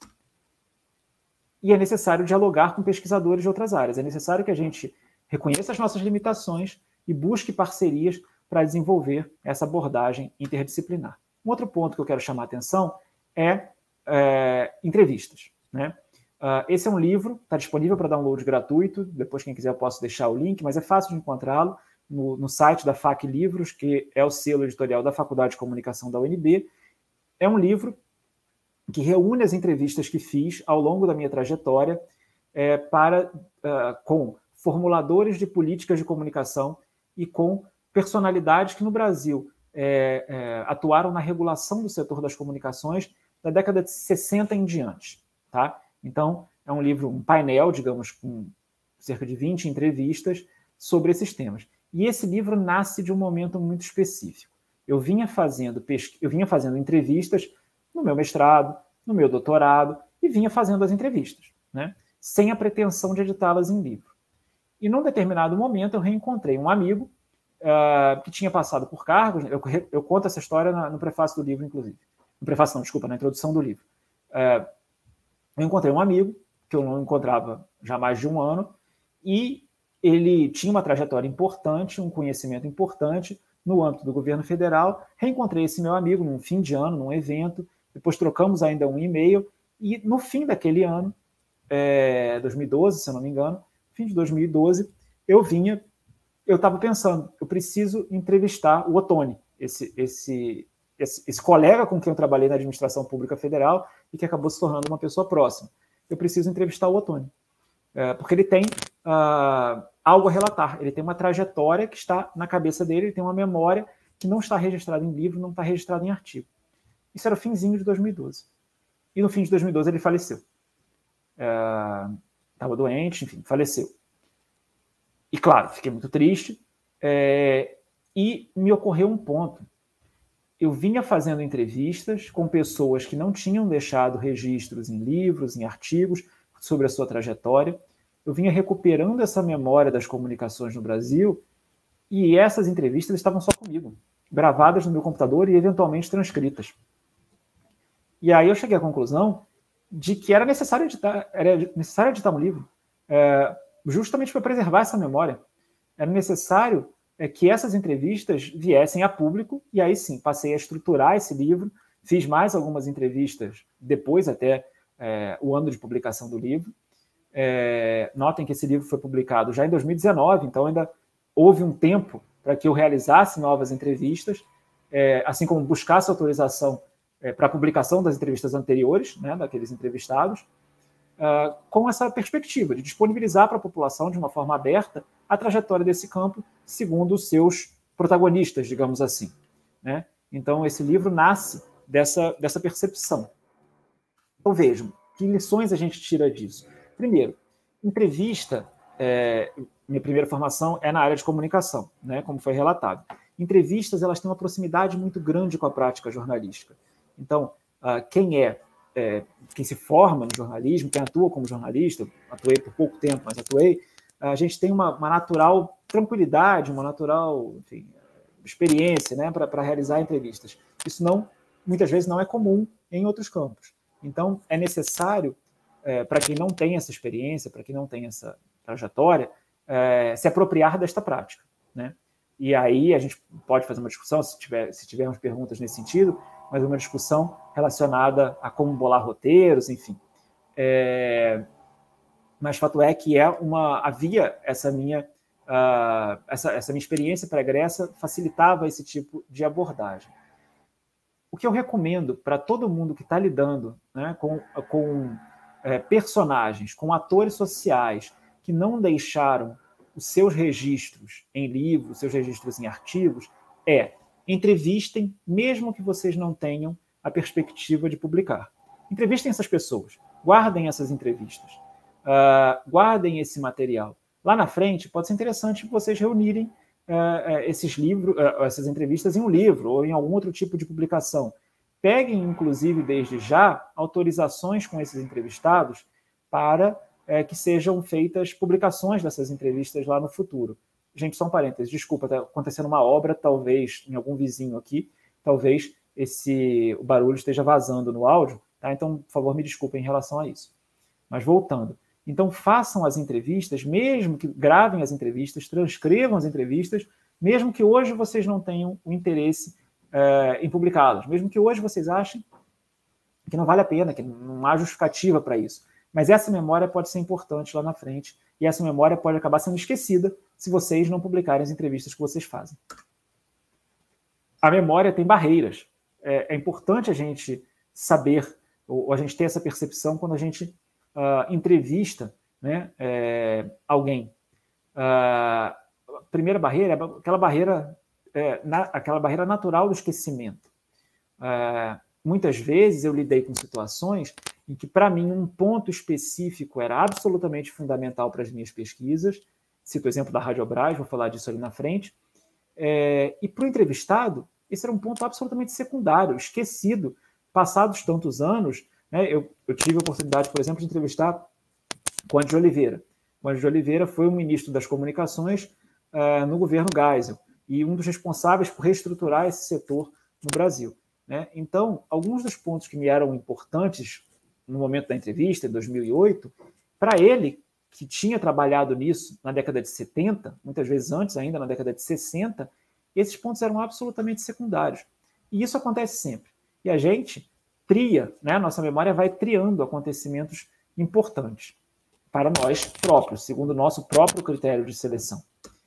E é necessário dialogar com pesquisadores de outras áreas. É necessário que a gente reconheça as nossas limitações e busque parcerias para desenvolver essa abordagem interdisciplinar. Um outro ponto que eu quero chamar a atenção é, é entrevistas. Né? Uh, esse é um livro, está disponível para download gratuito, depois quem quiser eu posso deixar o link, mas é fácil de encontrá-lo no, no site da F A C Livros, que é o selo editorial da Faculdade de Comunicação da U N B. É um livro que reúne as entrevistas que fiz ao longo da minha trajetória é, para, uh, com formuladores de políticas de comunicação e com personalidades que no Brasil é, é, atuaram na regulação do setor das comunicações da década de sessenta em diante. Tá? Então, é um livro, um painel, digamos, com cerca de vinte entrevistas sobre esses temas. E esse livro nasce de um momento muito específico. Eu vinha fazendo, pesqu... eu vinha fazendo entrevistas no meu mestrado, no meu doutorado, e vinha fazendo as entrevistas, né? Sem a pretensão de editá-las em livro. E num determinado momento eu reencontrei um amigo uh, que tinha passado por cargos, eu, eu conto essa história na, no prefácio do livro, inclusive. No prefácio não, desculpa, na introdução do livro. Uh, eu encontrei um amigo, que eu não encontrava já há mais de um ano, e ele tinha uma trajetória importante, um conhecimento importante no âmbito do governo federal. Reencontrei esse meu amigo num fim de ano, num evento, depois trocamos ainda um e-mail, e no fim daquele ano, é, dois mil e doze, se eu não me engano, fim de dois mil e doze, eu vinha, eu estava pensando, eu preciso entrevistar o Ottoni, esse, esse, esse, esse colega com quem eu trabalhei na administração pública federal e que acabou se tornando uma pessoa próxima. Eu preciso entrevistar o Ottoni, é, porque ele tem uh, algo a relatar, ele tem uma trajetória que está na cabeça dele, ele tem uma memória que não está registrada em livro, não está registrada em artigo. Isso era o finzinho de dois mil e doze. E no fim de dois mil e doze ele faleceu. Estava uh, doente, enfim, faleceu. E claro, fiquei muito triste. É, e me ocorreu um ponto. Eu vinha fazendo entrevistas com pessoas que não tinham deixado registros em livros, em artigos, sobre a sua trajetória. Eu vinha recuperando essa memória das comunicações no Brasil e essas entrevistas estavam só comigo, gravadas no meu computador e eventualmente transcritas. E aí eu cheguei à conclusão de que era necessário editar, era necessário editar um livro, é, justamente para preservar essa memória. era necessário é, que essas entrevistas viessem a público, e aí sim, passei a estruturar esse livro, fiz mais algumas entrevistas depois, até é, o ano de publicação do livro. É, notem que esse livro foi publicado já em dois mil e dezenove, então ainda houve um tempo para que eu realizasse novas entrevistas, é, assim como buscasse autorização é, para a publicação das entrevistas anteriores, né, daqueles entrevistados, Uh, com essa perspectiva de disponibilizar para a população, de uma forma aberta, a trajetória desse campo, segundo os seus protagonistas, digamos assim, né? Então, esse livro nasce dessa, dessa percepção. Então, vejam, que lições a gente tira disso? Primeiro, entrevista, é, minha primeira formação é na área de comunicação, né, como foi relatado. Entrevistas, elas têm uma proximidade muito grande com a prática jornalística. Então, uh, quem é É, quem se forma no jornalismo, quem atua como jornalista, atuei por pouco tempo, mas atuei, a gente tem uma, uma natural tranquilidade, uma natural, enfim, experiência, né, para realizar entrevistas. Isso não, muitas vezes não é comum em outros campos. Então, é necessário, é, para quem não tem essa experiência, para quem não tem essa trajetória, é, se apropriar desta prática, né? E aí a gente pode fazer uma discussão, se, tiver, se tivermos perguntas nesse sentido, mas uma discussão relacionada a como bolar roteiros, enfim. É, mas fato é que é uma, havia essa minha, uh, essa, essa minha experiência pregressa facilitava esse tipo de abordagem. O que eu recomendo para todo mundo que está lidando, né, com, com é, personagens, com atores sociais que não deixaram os seus registros em livros, seus registros em artigos, é entrevistem, mesmo que vocês não tenham a perspectiva de publicar. Entrevistem essas pessoas, guardem essas entrevistas, uh, guardem esse material. Lá na frente, pode ser interessante vocês reunirem uh, esses livros, uh, essas entrevistas em um livro ou em algum outro tipo de publicação. Peguem, inclusive, desde já, autorizações com esses entrevistados para uh, que sejam feitas publicações dessas entrevistas lá no futuro. Gente, só um parênteses, desculpa, está acontecendo uma obra, talvez, em algum vizinho aqui, talvez esse, o barulho esteja vazando no áudio, tá? Então, por favor, me desculpem em relação a isso. Mas voltando, então façam as entrevistas, mesmo que gravem as entrevistas, transcrevam as entrevistas, mesmo que hoje vocês não tenham o interesse é, em publicá-las, mesmo que hoje vocês achem que não vale a pena, que não há justificativa para isso. Mas essa memória pode ser importante lá na frente, e essa memória pode acabar sendo esquecida se vocês não publicarem as entrevistas que vocês fazem. A memória tem barreiras. É, é importante a gente saber, ou a gente ter essa percepção quando a gente uh, entrevista, né, é, alguém. Uh, a primeira barreira é aquela barreira, é, na, aquela barreira natural do esquecimento. Uh, muitas vezes eu lidei com situações em que, para mim, um ponto específico era absolutamente fundamental para as minhas pesquisas. Cito o exemplo da Radiobras, vou falar disso ali na frente. É, e para o entrevistado, esse era um ponto absolutamente secundário, esquecido. Passados tantos anos, né, eu, eu tive a oportunidade, por exemplo, de entrevistar Conde de Oliveira. Conde de Oliveira foi o ministro das Comunicações uh, no governo Geisel e um dos responsáveis por reestruturar esse setor no Brasil, né? Então, alguns dos pontos que me eram importantes no momento da entrevista, em dois mil e oito, para ele, que tinha trabalhado nisso na década de setenta, muitas vezes antes ainda, na década de sessenta, esses pontos eram absolutamente secundários. E isso acontece sempre. E a gente tria, né? A nossa memória vai triando acontecimentos importantes para nós próprios, segundo o nosso próprio critério de seleção.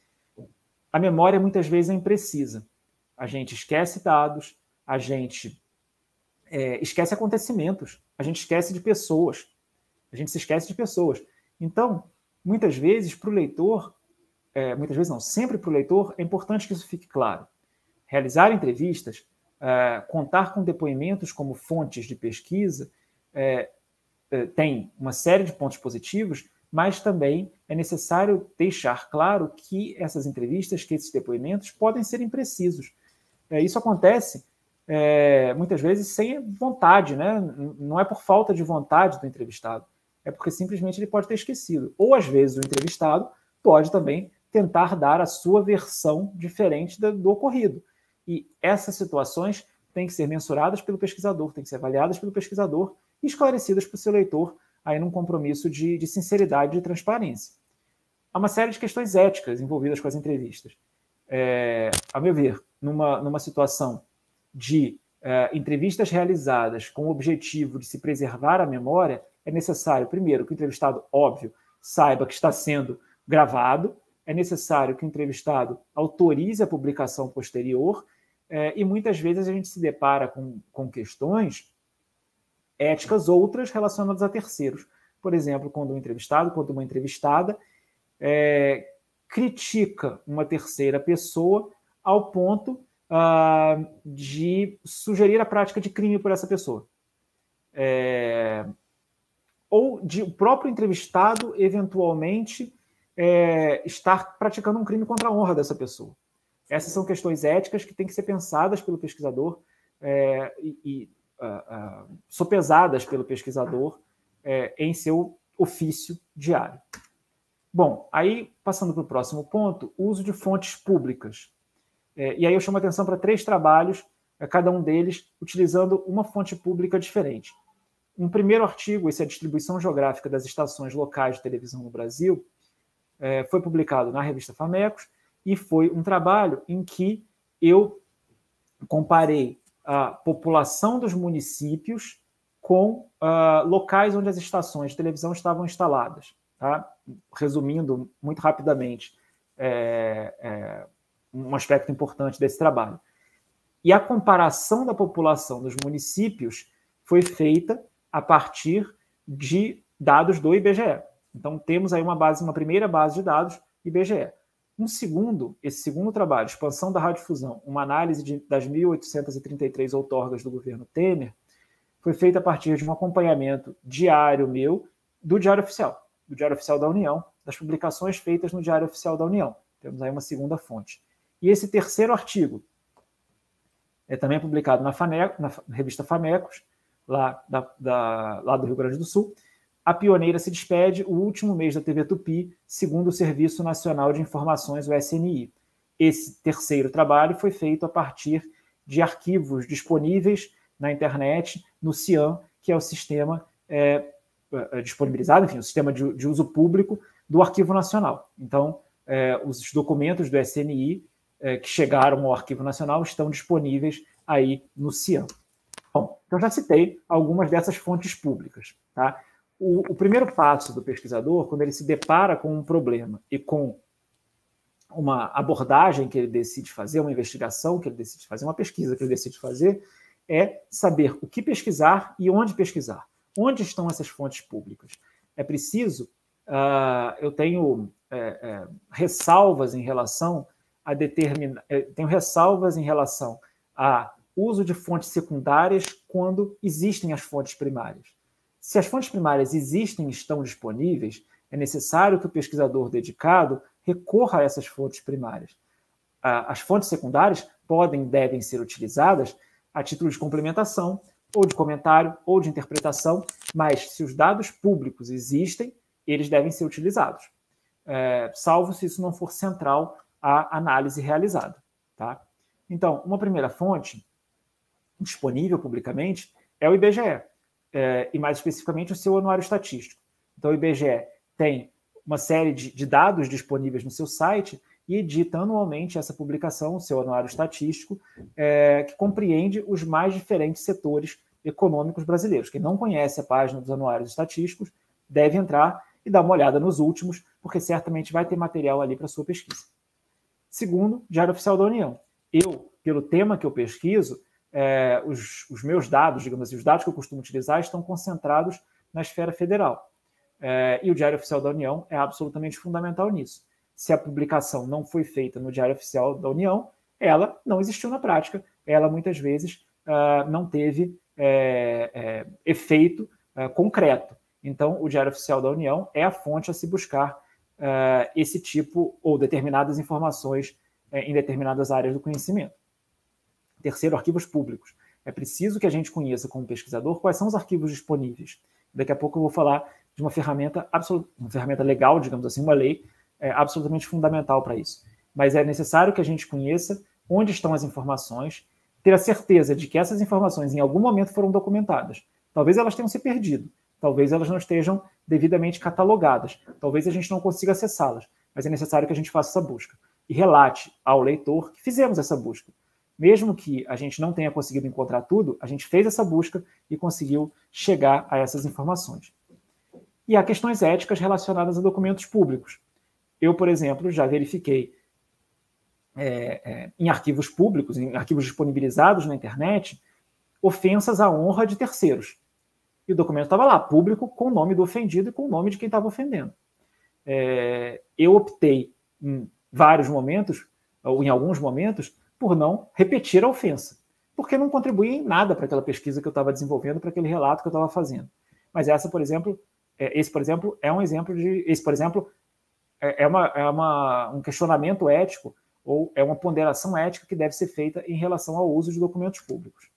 A memória muitas vezes é imprecisa. A gente esquece dados, a gente é, esquece acontecimentos, a gente esquece de pessoas, a gente se esquece de pessoas. Então, muitas vezes, para o leitor, é, muitas vezes não, sempre para o leitor, é importante que isso fique claro. Realizar entrevistas, é, contar com depoimentos como fontes de pesquisa, é, é, tem uma série de pontos positivos, mas também é necessário deixar claro que essas entrevistas, que esses depoimentos podem ser imprecisos. É, isso acontece é, muitas vezes sem vontade, né? Não é por falta de vontade do entrevistado, é porque simplesmente ele pode ter esquecido. Ou, às vezes, o entrevistado pode também tentar dar a sua versão diferente do, do ocorrido. E essas situações têm que ser mensuradas pelo pesquisador, têm que ser avaliadas pelo pesquisador e esclarecidas para o seu leitor, aí num compromisso de, de sinceridade e de transparência. há uma série de questões éticas envolvidas com as entrevistas. É, a meu ver, numa, numa situação de é, entrevistas realizadas com o objetivo de se preservar a memória, é necessário, primeiro, que o entrevistado, óbvio, saiba que está sendo gravado, é necessário que o entrevistado autorize a publicação posterior, é, e muitas vezes a gente se depara com, com questões éticas outras relacionadas a terceiros. Por exemplo, quando um entrevistado, quando uma entrevistada é, critica uma terceira pessoa ao ponto ah, de sugerir a prática de crime por essa pessoa. É, ou de o próprio entrevistado, eventualmente, é, estar praticando um crime contra a honra dessa pessoa. Essas são questões éticas que têm que ser pensadas pelo pesquisador é, e, e uh, uh, sopesadas pelo pesquisador é, em seu ofício diário. Bom, aí, passando para o próximo ponto, o uso de fontes públicas. É, e aí eu chamo a atenção para três trabalhos, é, cada um deles utilizando uma fonte pública diferente. Um primeiro artigo, esse é a distribuição geográfica das estações locais de televisão no Brasil, é, foi publicado na revista Famecos, e foi um trabalho em que eu comparei a população dos municípios com uh, locais onde as estações de televisão estavam instaladas. Tá? Resumindo muito rapidamente, é, é, um aspecto importante desse trabalho. E a comparação da população dos municípios foi feita a partir de dados do I B G E. Então, temos aí uma base, uma primeira base de dados, I B G E. Um segundo, esse segundo trabalho, Expansão da Radiodifusão, uma análise de, das mil oitocentas e trinta e três outorgas do governo Temer, foi feito a partir de um acompanhamento diário meu do Diário Oficial, do Diário Oficial da União, das publicações feitas no Diário Oficial da União. Temos aí uma segunda fonte. E esse terceiro artigo é também publicado na, Faneco, na revista Famecos, lá, da, da, lá do Rio Grande do Sul. A pioneira se despede, o último mês da T V Tupi, segundo o Serviço Nacional de Informações, o S N I. Esse terceiro trabalho foi feito a partir de arquivos disponíveis na internet, no CIAN, que é o sistema é, disponibilizado, enfim, o sistema de, de uso público do Arquivo Nacional. Então, é, os documentos do S N I é, que chegaram ao Arquivo Nacional estão disponíveis aí no CIAN. Bom, então já citei algumas dessas fontes públicas, tá? O, o primeiro passo do pesquisador, quando ele se depara com um problema e com uma abordagem que ele decide fazer, uma investigação que ele decide fazer, uma pesquisa que ele decide fazer, é saber o que pesquisar e onde pesquisar. Onde estão essas fontes públicas? É preciso, uh, eu tenho é, é, ressalvas em relação a determinar, é, tenho ressalvas em relação a uso de fontes secundárias quando existem as fontes primárias. Se as fontes primárias existem e estão disponíveis, é necessário que o pesquisador dedicado recorra a essas fontes primárias. As fontes secundárias podem e devem ser utilizadas a título de complementação, ou de comentário, ou de interpretação, mas se os dados públicos existem, eles devem ser utilizados, é, salvo se isso não for central à análise realizada. Tá? Então, uma primeira fonte disponível publicamente é o I B G E. É, e mais especificamente o seu anuário estatístico. Então o I B G E tem uma série de, de dados disponíveis no seu site e edita anualmente essa publicação, o seu anuário estatístico, é, que compreende os mais diferentes setores econômicos brasileiros. Quem não conhece a página dos anuários estatísticos deve entrar e dar uma olhada nos últimos, porque certamente vai ter material ali para sua pesquisa. Segundo, Diário Oficial da União. Eu, pelo tema que eu pesquiso, É, os, os meus dados, digamos assim, os dados que eu costumo utilizar estão concentrados na esfera federal. É, e o Diário Oficial da União é absolutamente fundamental nisso. Se a publicação não foi feita no Diário Oficial da União, ela não existiu na prática, ela muitas vezes uh, não teve é, é, efeito uh, concreto. Então, o Diário Oficial da União é a fonte a se buscar uh, esse tipo ou determinadas informações uh, em determinadas áreas do conhecimento. Terceiro, arquivos públicos. É preciso que a gente conheça como pesquisador quais são os arquivos disponíveis. Daqui a pouco eu vou falar de uma ferramenta, absolut... uma ferramenta legal, digamos assim, uma lei é, absolutamente fundamental para isso. Mas é necessário que a gente conheça onde estão as informações, ter a certeza de que essas informações em algum momento foram documentadas. Talvez elas tenham se perdido, talvez elas não estejam devidamente catalogadas, talvez a gente não consiga acessá-las, mas é necessário que a gente faça essa busca e relate ao leitor que fizemos essa busca. Mesmo que a gente não tenha conseguido encontrar tudo, a gente fez essa busca e conseguiu chegar a essas informações. E há questões éticas relacionadas a documentos públicos. Eu, por exemplo, já verifiquei é, é, em arquivos públicos, em arquivos disponibilizados na internet, ofensas à honra de terceiros. E o documento estava lá, público, com o nome do ofendido e com o nome de quem estava ofendendo. É, eu optei, em vários momentos, ou em alguns momentos, por não repetir a ofensa, porque não contribuía em nada para aquela pesquisa que eu estava desenvolvendo, para aquele relato que eu estava fazendo. Mas essa, por exemplo, esse, por exemplo, é um exemplo de... Esse, por exemplo, é, uma, é uma, um questionamento ético ou é uma ponderação ética que deve ser feita em relação ao uso de documentos públicos.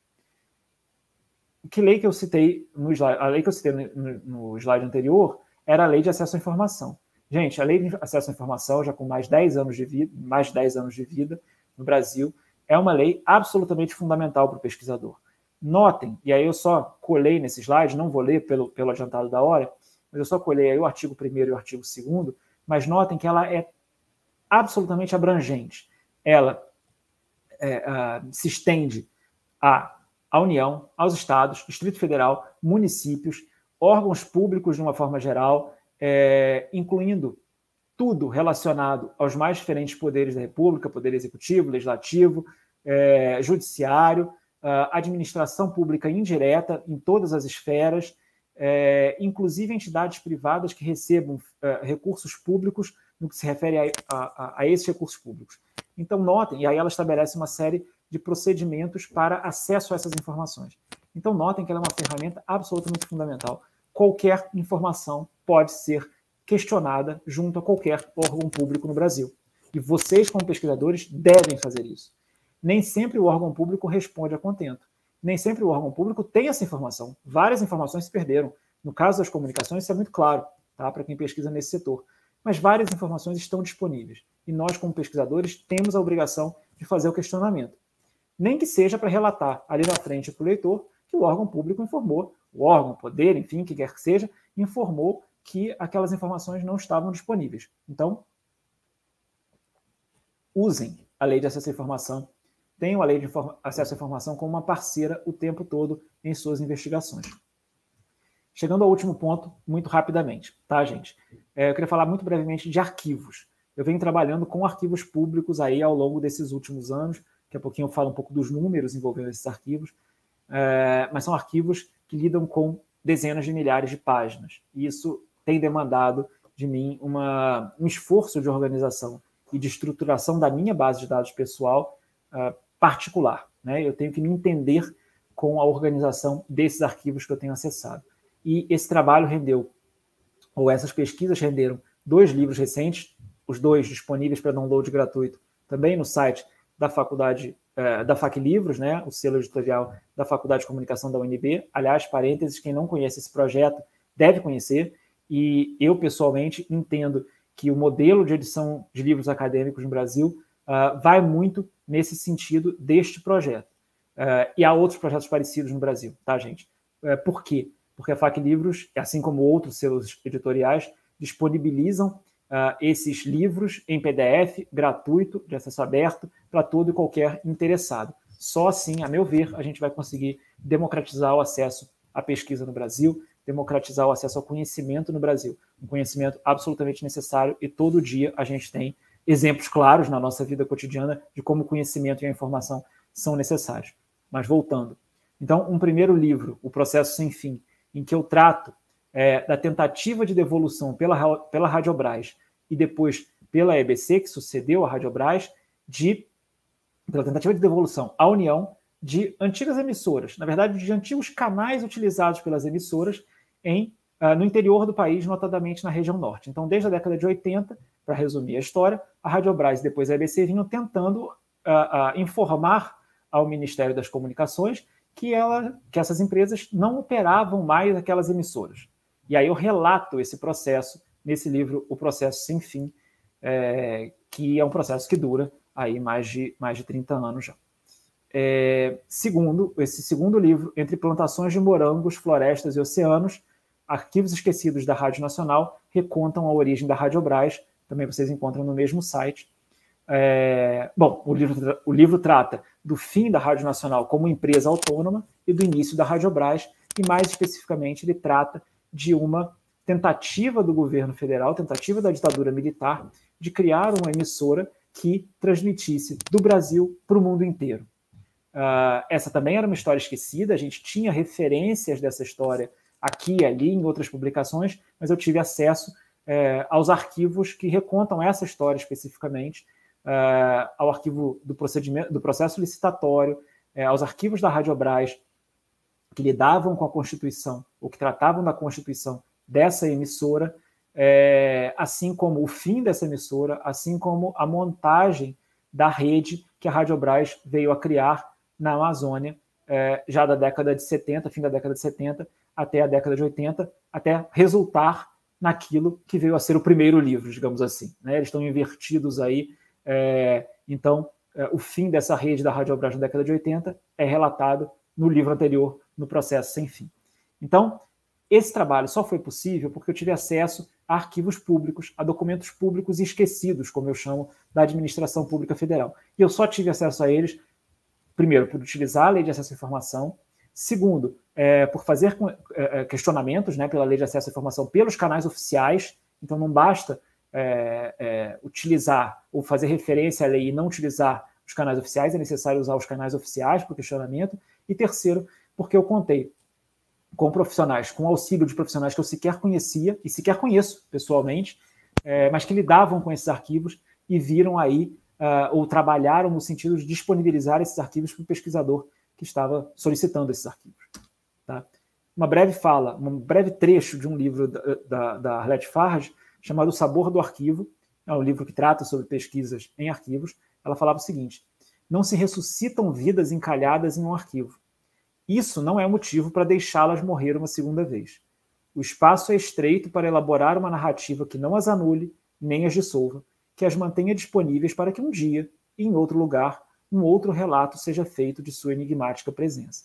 Que lei que eu citei no slide, a lei que eu citei no, no slide anterior era a Lei de Acesso à Informação. Gente, a Lei de Acesso à Informação, já com mais de dez anos de vida, mais de dez anos de vida no Brasil, é uma lei absolutamente fundamental para o pesquisador. Notem, e aí eu só colei nesse slide, não vou ler pelo, pelo adiantado da hora, mas eu só colei aí o artigo primeiro e o artigo segundo, mas notem que ela é absolutamente abrangente. Ela é, uh, se estende à, à União, aos estados, Distrito Federal, municípios, órgãos públicos de uma forma geral, é, incluindo tudo relacionado aos mais diferentes poderes da República, poder executivo, legislativo, é, judiciário, administração pública indireta em todas as esferas, é, inclusive entidades privadas que recebam é, recursos públicos no que se refere a, a, a esses recursos públicos. Então, notem, e aí ela estabelece uma série de procedimentos para acesso a essas informações. Então, notem que ela é uma ferramenta absolutamente fundamental. Qualquer informação pode ser questionada junto a qualquer órgão público no Brasil. E vocês, como pesquisadores, devem fazer isso. Nem sempre o órgão público responde a contento. Nem sempre o órgão público tem essa informação. Várias informações se perderam. No caso das comunicações, isso é muito claro, tá? Para quem pesquisa nesse setor. Mas várias informações estão disponíveis. E nós, como pesquisadores, temos a obrigação de fazer o questionamento. Nem que seja para relatar ali na frente para o leitor que o órgão público informou, o órgão, o poder, enfim, que quer que seja, informou que aquelas informações não estavam disponíveis. Então, usem a Lei de Acesso à Informação, tenham a Lei de Acesso à Informação como uma parceira o tempo todo em suas investigações. Chegando ao último ponto, muito rapidamente, tá, gente? É, eu queria falar muito brevemente de arquivos. Eu venho trabalhando com arquivos públicos aí ao longo desses últimos anos, daqui a pouquinho eu falo um pouco dos números envolvendo esses arquivos, é, mas são arquivos que lidam com dezenas de milhares de páginas. E isso tem demandado de mim uma, um esforço de organização e de estruturação da minha base de dados pessoal uh, particular. Né? Eu tenho que me entender com a organização desses arquivos que eu tenho acessado. E esse trabalho rendeu, ou essas pesquisas renderam, dois livros recentes, os dois disponíveis para download gratuito, também no site da faculdade, uh, da FacLivros, né? O selo editorial da Faculdade de Comunicação da U N B. Aliás, parênteses, quem não conhece esse projeto deve conhecer, e eu, pessoalmente, entendo que o modelo de edição de livros acadêmicos no Brasil uh, vai muito nesse sentido deste projeto. Uh, e há outros projetos parecidos no Brasil, tá, gente? Uh, por quê? Porque a FacLivros, assim como outros selos editoriais, disponibilizam uh, esses livros em P D F gratuito, de acesso aberto, para todo e qualquer interessado. Só assim, a meu ver, a gente vai conseguir democratizar o acesso à pesquisa no Brasil, democratizar o acesso ao conhecimento no Brasil. Um conhecimento absolutamente necessário, e todo dia a gente tem exemplos claros na nossa vida cotidiana de como o conhecimento e a informação são necessários. Mas voltando. Então, um primeiro livro, O Processo Sem Fim, em que eu trato é, da tentativa de devolução pela, pela Radiobras e depois pela E B C, que sucedeu a Radiobras, de, pela tentativa de devolução à União de antigas emissoras, na verdade, de antigos canais utilizados pelas emissoras em, uh, no interior do país, notadamente na região norte. Então, desde a década de oitenta, para resumir a história, a Radiobras e depois a E B C vinham tentando uh, uh, informar ao Ministério das Comunicações que, ela, que essas empresas não operavam mais aquelas emissoras. E aí eu relato esse processo nesse livro, O Processo Sem Fim, é, que é um processo que dura aí mais de, mais de trinta anos já. É, segundo, esse segundo livro, Entre Plantações de Morangos, Florestas e Oceanos, Arquivos Esquecidos da Rádio Nacional, recontam a origem da Radiobras, também vocês encontram no mesmo site. É, bom, o livro, o livro trata do fim da Rádio Nacional como empresa autônoma e do início da Radiobras, e mais especificamente ele trata de uma tentativa do governo federal, tentativa da ditadura militar, de criar uma emissora que transmitisse do Brasil para o mundo inteiro. Uh, essa também era uma história esquecida, a gente tinha referências dessa história aqui e ali em outras publicações, mas eu tive acesso uh, aos arquivos que recontam essa história especificamente, uh, ao arquivo do, procedimento, do processo licitatório, uh, aos arquivos da Radiobras, que lidavam com a Constituição, ou que tratavam da Constituição dessa emissora, uh, assim como o fim dessa emissora, assim como a montagem da rede que a Radiobras veio a criar na Amazônia, eh, já da década de setenta, fim da década de setenta, até a década de oitenta, até resultar naquilo que veio a ser o primeiro livro, digamos assim. Né? Eles estão invertidos aí. Eh, então, eh, o fim dessa rede da Radiobras na década de oitenta é relatado no livro anterior, no Processo Sem Fim. Então, esse trabalho só foi possível porque eu tive acesso a arquivos públicos, a documentos públicos esquecidos, como eu chamo, da administração pública federal. E eu só tive acesso a eles, primeiro, por utilizar a Lei de Acesso à Informação, segundo, é, por fazer é, questionamentos, né, pela Lei de Acesso à Informação pelos canais oficiais, então não basta é, é, utilizar ou fazer referência à lei e não utilizar os canais oficiais, é necessário usar os canais oficiais para o questionamento, e terceiro, porque eu contei com profissionais, com auxílio de profissionais que eu sequer conhecia e sequer conheço pessoalmente, é, mas que lidavam com esses arquivos e viram aí, uh, ou trabalharam no sentido de disponibilizar esses arquivos para o pesquisador que estava solicitando esses arquivos. Tá? Uma breve fala, um breve trecho de um livro da, da, da Arlette Farge, chamado O Sabor do Arquivo, é um livro que trata sobre pesquisas em arquivos. Ela falava o seguinte: não se ressuscitam vidas encalhadas em um arquivo. Isso não é motivo para deixá-las morrer uma segunda vez. O espaço é estreito para elaborar uma narrativa que não as anule, nem as dissolva, que as mantenha disponíveis para que um dia, e em outro lugar, um outro relato seja feito de sua enigmática presença.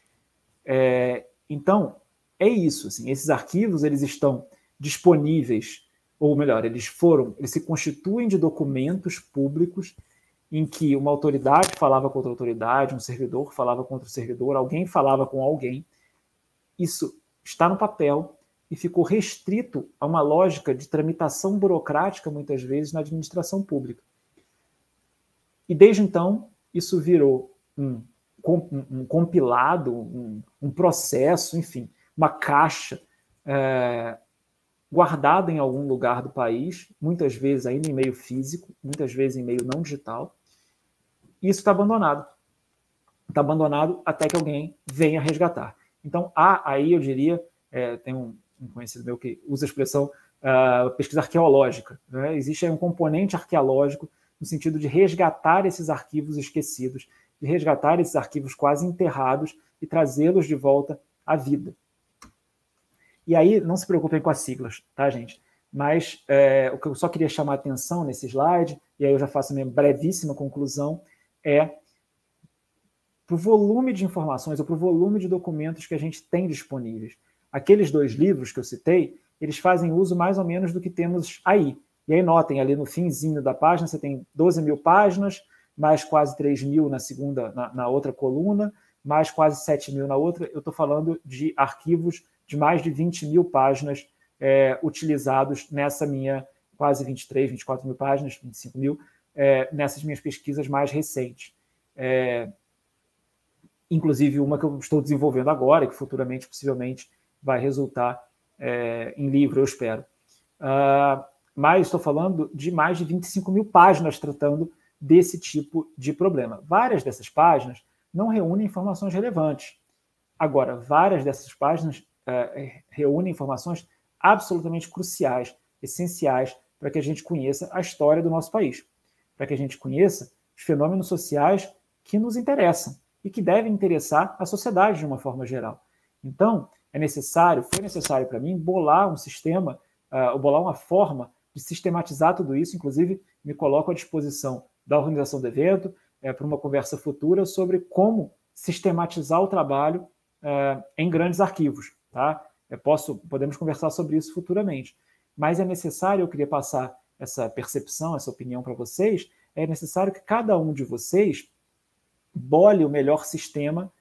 É, então, é isso. Assim, esses arquivos eles estão disponíveis, ou melhor, eles foram, eles se constituem de documentos públicos em que uma autoridade falava com outra autoridade, um servidor falava com outro servidor, alguém falava com alguém. Isso está no papel e ficou restrito a uma lógica de tramitação burocrática, muitas vezes, na administração pública. E desde então, isso virou um, um, um compilado, um, um processo, enfim, uma caixa é, guardada em algum lugar do país, muitas vezes ainda em meio físico, muitas vezes em meio não digital. E isso está abandonado. Está abandonado até que alguém venha resgatar. Então, há aí, eu diria, é, tem um, um conhecido meu que usa a expressão uh, pesquisa arqueológica. Né? Existe aí um componente arqueológico no sentido de resgatar esses arquivos esquecidos, de resgatar esses arquivos quase enterrados e trazê-los de volta à vida. E aí, não se preocupem com as siglas, tá, gente? Mas é, o que eu só queria chamar a atenção nesse slide, e aí eu já faço a minha brevíssima conclusão, é para o volume de informações ou para o volume de documentos que a gente tem disponíveis. Aqueles dois livros que eu citei, eles fazem uso mais ou menos do que temos aí. E aí notem, ali no finzinho da página, você tem doze mil páginas, mais quase três mil na segunda, na, na outra coluna, mais quase sete mil na outra. Eu estou falando de arquivos de mais de vinte mil páginas é, utilizados nessa minha quase vinte e três, vinte e quatro mil páginas, vinte e cinco mil, é, nessas minhas pesquisas mais recentes. É, inclusive uma que eu estou desenvolvendo agora, que futuramente, possivelmente, vai resultar é, em livro, eu espero. Uh, mas estou falando de mais de vinte e cinco mil páginas tratando desse tipo de problema. Várias dessas páginas não reúnem informações relevantes. Agora, várias dessas páginas uh, reúnem informações absolutamente cruciais, essenciais, para que a gente conheça a história do nosso país, para que a gente conheça os fenômenos sociais que nos interessam e que devem interessar a sociedade de uma forma geral. Então, é necessário, foi necessário para mim, bolar um sistema, uh, bolar uma forma de sistematizar tudo isso. Inclusive, me coloco à disposição da organização do evento uh, para uma conversa futura sobre como sistematizar o trabalho uh, em grandes arquivos. Tá? Eu posso, podemos conversar sobre isso futuramente. Mas é necessário, eu queria passar essa percepção, essa opinião para vocês, é necessário que cada um de vocês bole o melhor sistema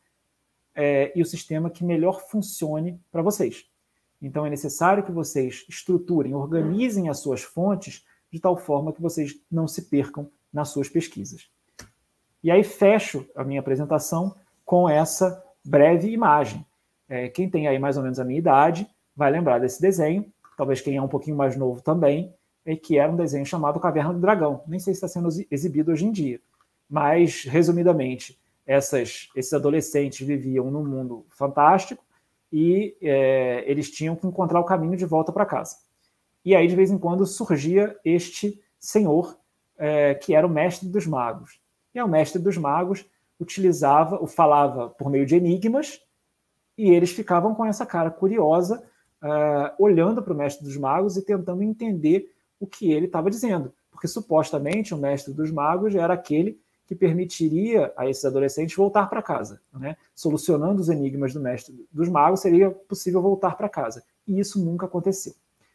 é, e o sistema que melhor funcione para vocês. Então, é necessário que vocês estruturem, organizem as suas fontes de tal forma que vocês não se percam nas suas pesquisas. E aí fecho a minha apresentação com essa breve imagem. É, quem tem aí mais ou menos a minha idade vai lembrar desse desenho, talvez quem é um pouquinho mais novo também, é que era um desenho chamado Caverna do Dragão. Nem sei se está sendo exibido hoje em dia, mas, resumidamente, essas, esses adolescentes viviam num mundo fantástico e é, eles tinham que encontrar o caminho de volta para casa. E aí, de vez em quando, surgia este senhor, é, que era o mestre dos magos. E o mestre dos magos utilizava, falava por meio de enigmas, e eles ficavam com essa cara curiosa, uh, olhando para o mestre dos magos e tentando entender o que ele estava dizendo. Porque, supostamente, o mestre dos magos era aquele que permitiria a esses adolescentes voltar para casa. Né? Solucionando os enigmas do mestre dos magos, seria possível voltar para casa. E isso nunca aconteceu.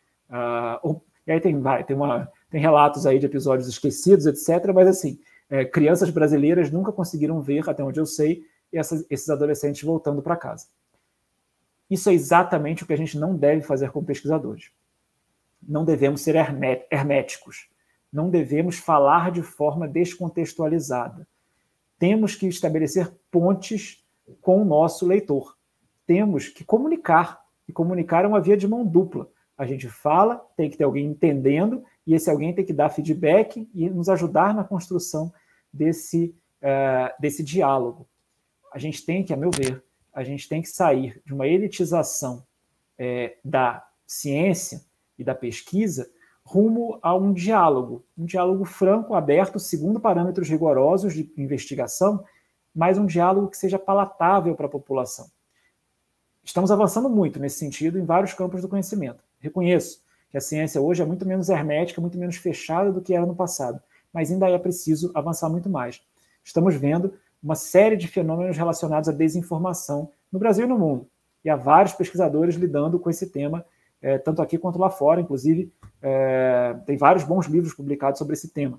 Uh, e aí tem, vai, tem, uma, tem relatos aí de episódios esquecidos, etcétera, mas, assim, é, crianças brasileiras nunca conseguiram ver, até onde eu sei, essas, esses adolescentes voltando para casa. Isso é exatamente o que a gente não deve fazer como pesquisadores. Não devemos ser herméticos. Não devemos falar de forma descontextualizada. Temos que estabelecer pontes com o nosso leitor. Temos que comunicar. E comunicar é uma via de mão dupla. A gente fala, tem que ter alguém entendendo, e esse alguém tem que dar feedback e nos ajudar na construção desse, uh, desse diálogo. A gente tem que, a meu ver, a gente tem que sair de uma elitização é, da ciência e da pesquisa rumo a um diálogo, um diálogo franco, aberto, segundo parâmetros rigorosos de investigação, mas um diálogo que seja palatável para a população. Estamos avançando muito nesse sentido em vários campos do conhecimento. Reconheço que a ciência hoje é muito menos hermética, muito menos fechada do que era no passado, mas ainda é preciso avançar muito mais. Estamos vendo uma série de fenômenos relacionados à desinformação no Brasil e no mundo. E há vários pesquisadores lidando com esse tema, é, tanto aqui quanto lá fora, inclusive, é, tem vários bons livros publicados sobre esse tema.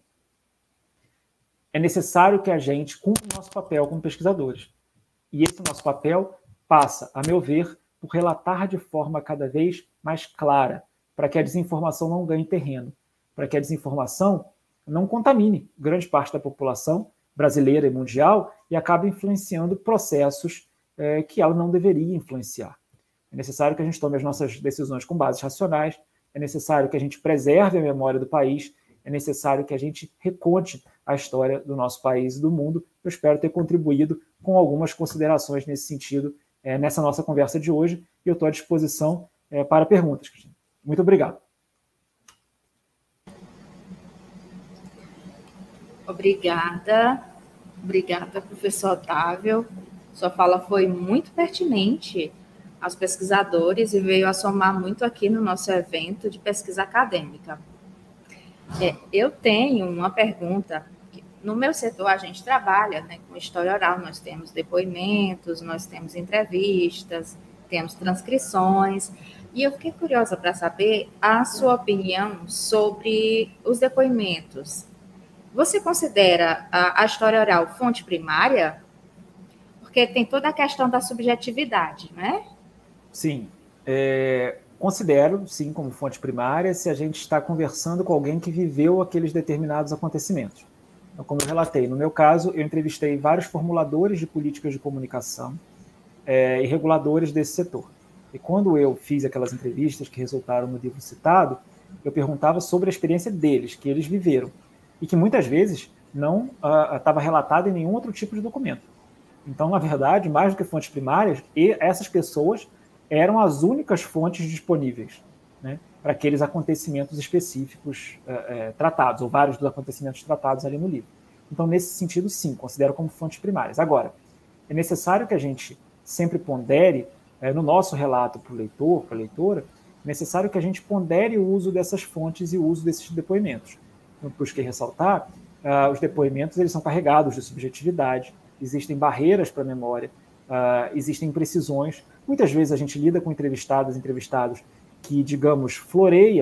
É necessário que a gente cumpra o nosso papel como pesquisadores. E esse nosso papel passa, a meu ver, por relatar de forma cada vez mais clara, para que a desinformação não ganhe terreno, para que a desinformação não contamine grande parte da população brasileira e mundial e acabe influenciando processos é, que ela não deveria influenciar. É necessário que a gente tome as nossas decisões com bases racionais, é necessário que a gente preserve a memória do país, é necessário que a gente reconte a história do nosso país e do mundo. Eu espero ter contribuído com algumas considerações nesse sentido é, nessa nossa conversa de hoje, e eu estou à disposição é, para perguntas, Cristina. Muito obrigado. Obrigada. Obrigada, professor Otávio. Sua fala foi muito pertinente aos pesquisadores e veio a somar muito aqui no nosso evento de pesquisa acadêmica. É, eu tenho uma pergunta. No meu setor, a gente trabalha, né, com história oral, nós temos depoimentos, nós temos entrevistas, temos transcrições, e eu fiquei curiosa para saber a sua opinião sobre os depoimentos. Você considera a, a história oral fonte primária? Porque tem toda a questão da subjetividade, né? Sim, é, considero, sim, como fonte primária, se a gente está conversando com alguém que viveu aqueles determinados acontecimentos. Então, como eu relatei, no meu caso, eu entrevistei vários formuladores de políticas de comunicação é, e reguladores desse setor. E quando eu fiz aquelas entrevistas que resultaram no livro citado, eu perguntava sobre a experiência deles, que eles viveram, e que muitas vezes não estava uh, relatado em nenhum outro tipo de documento. Então, na verdade, mais do que fontes primárias, e essas pessoas eram as únicas fontes disponíveis, né, para aqueles acontecimentos específicos uh, uh, tratados, ou vários dos acontecimentos tratados ali no livro. Então, nesse sentido, sim, considero como fontes primárias. Agora, é necessário que a gente sempre pondere, uh, no nosso relato para o leitor, para a leitora, é necessário que a gente pondere o uso dessas fontes e o uso desses depoimentos. Eu busquei ressaltar, uh, os depoimentos eles são carregados de subjetividade, existem barreiras para a memória, uh, existem imprecisões. Muitas vezes a gente lida com entrevistadas e entrevistados que, digamos, floreiam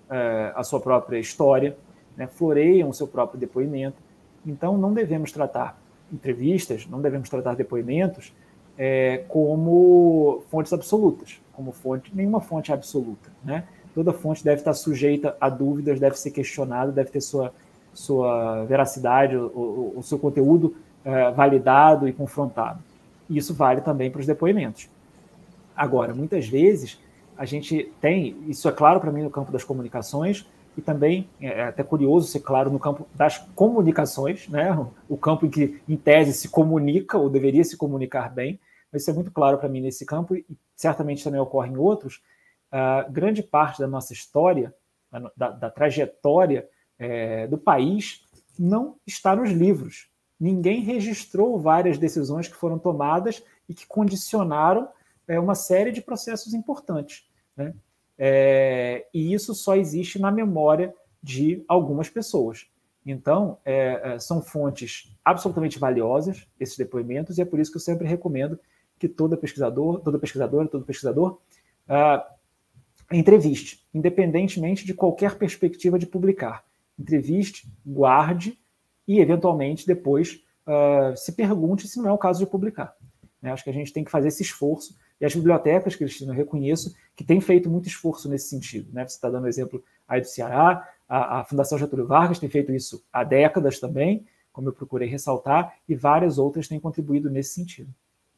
é, a sua própria história, né, floreiam o seu próprio depoimento. Então, não devemos tratar entrevistas, não devemos tratar depoimentos é, como fontes absolutas, como fonte, nenhuma fonte é absoluta, né? Toda fonte deve estar sujeita a dúvidas, deve ser questionada, deve ter sua, sua veracidade, o, o, o seu conteúdo é, validado e confrontado. E isso vale também para os depoimentos. Agora, muitas vezes, a gente tem, isso é claro para mim no campo das comunicações, e também é até curioso ser claro no campo das comunicações, né? O campo em que, em tese, se comunica, ou deveria se comunicar bem, mas isso é muito claro para mim nesse campo, e certamente também ocorre em outros. Uh, grande parte da nossa história, da, da trajetória é, do país, não está nos livros. Ninguém registrou várias decisões que foram tomadas e que condicionaram é, uma série de processos importantes, né? É, e isso só existe na memória de algumas pessoas. Então, é, são fontes absolutamente valiosas, esses depoimentos, e é por isso que eu sempre recomendo que todo pesquisador, toda pesquisadora, todo pesquisador uh, entreviste, independentemente de qualquer perspectiva de publicar. Entreviste, guarde e, eventualmente, depois uh, se pergunte se não é o caso de publicar. Né? Acho que a gente tem que fazer esse esforço. E as bibliotecas, Cristina, eu reconheço que têm feito muito esforço nesse sentido. Né? Você está dando exemplo aí do Ceará, a, a Fundação Getúlio Vargas tem feito isso há décadas também, como eu procurei ressaltar, e várias outras têm contribuído nesse sentido.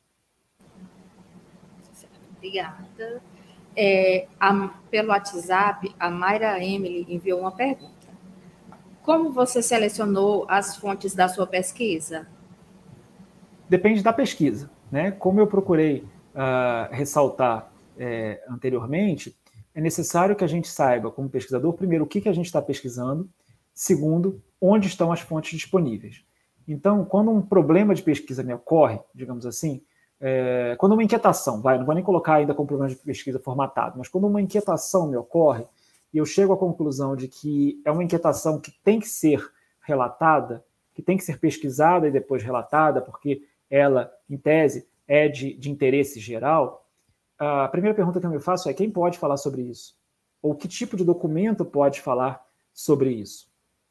Obrigada. É, a, pelo WhatsApp, a Mayra Emily enviou uma pergunta. Como você selecionou as fontes da sua pesquisa? Depende da pesquisa, né? Como eu procurei uh, ressaltar é, anteriormente, é necessário que a gente saiba, como pesquisador, primeiro, o que, que a gente está pesquisando, segundo, onde estão as fontes disponíveis. Então, quando um problema de pesquisa me ocorre, digamos assim, É, quando uma inquietação, vai, não vou nem colocar ainda como problema de pesquisa formatado, mas quando uma inquietação me ocorre e eu chego à conclusão de que é uma inquietação que tem que ser relatada, que tem que ser pesquisada e depois relatada, porque ela, em tese, é de, de interesse geral, a primeira pergunta que eu me faço é: quem pode falar sobre isso? Ou que tipo de documento pode falar sobre isso?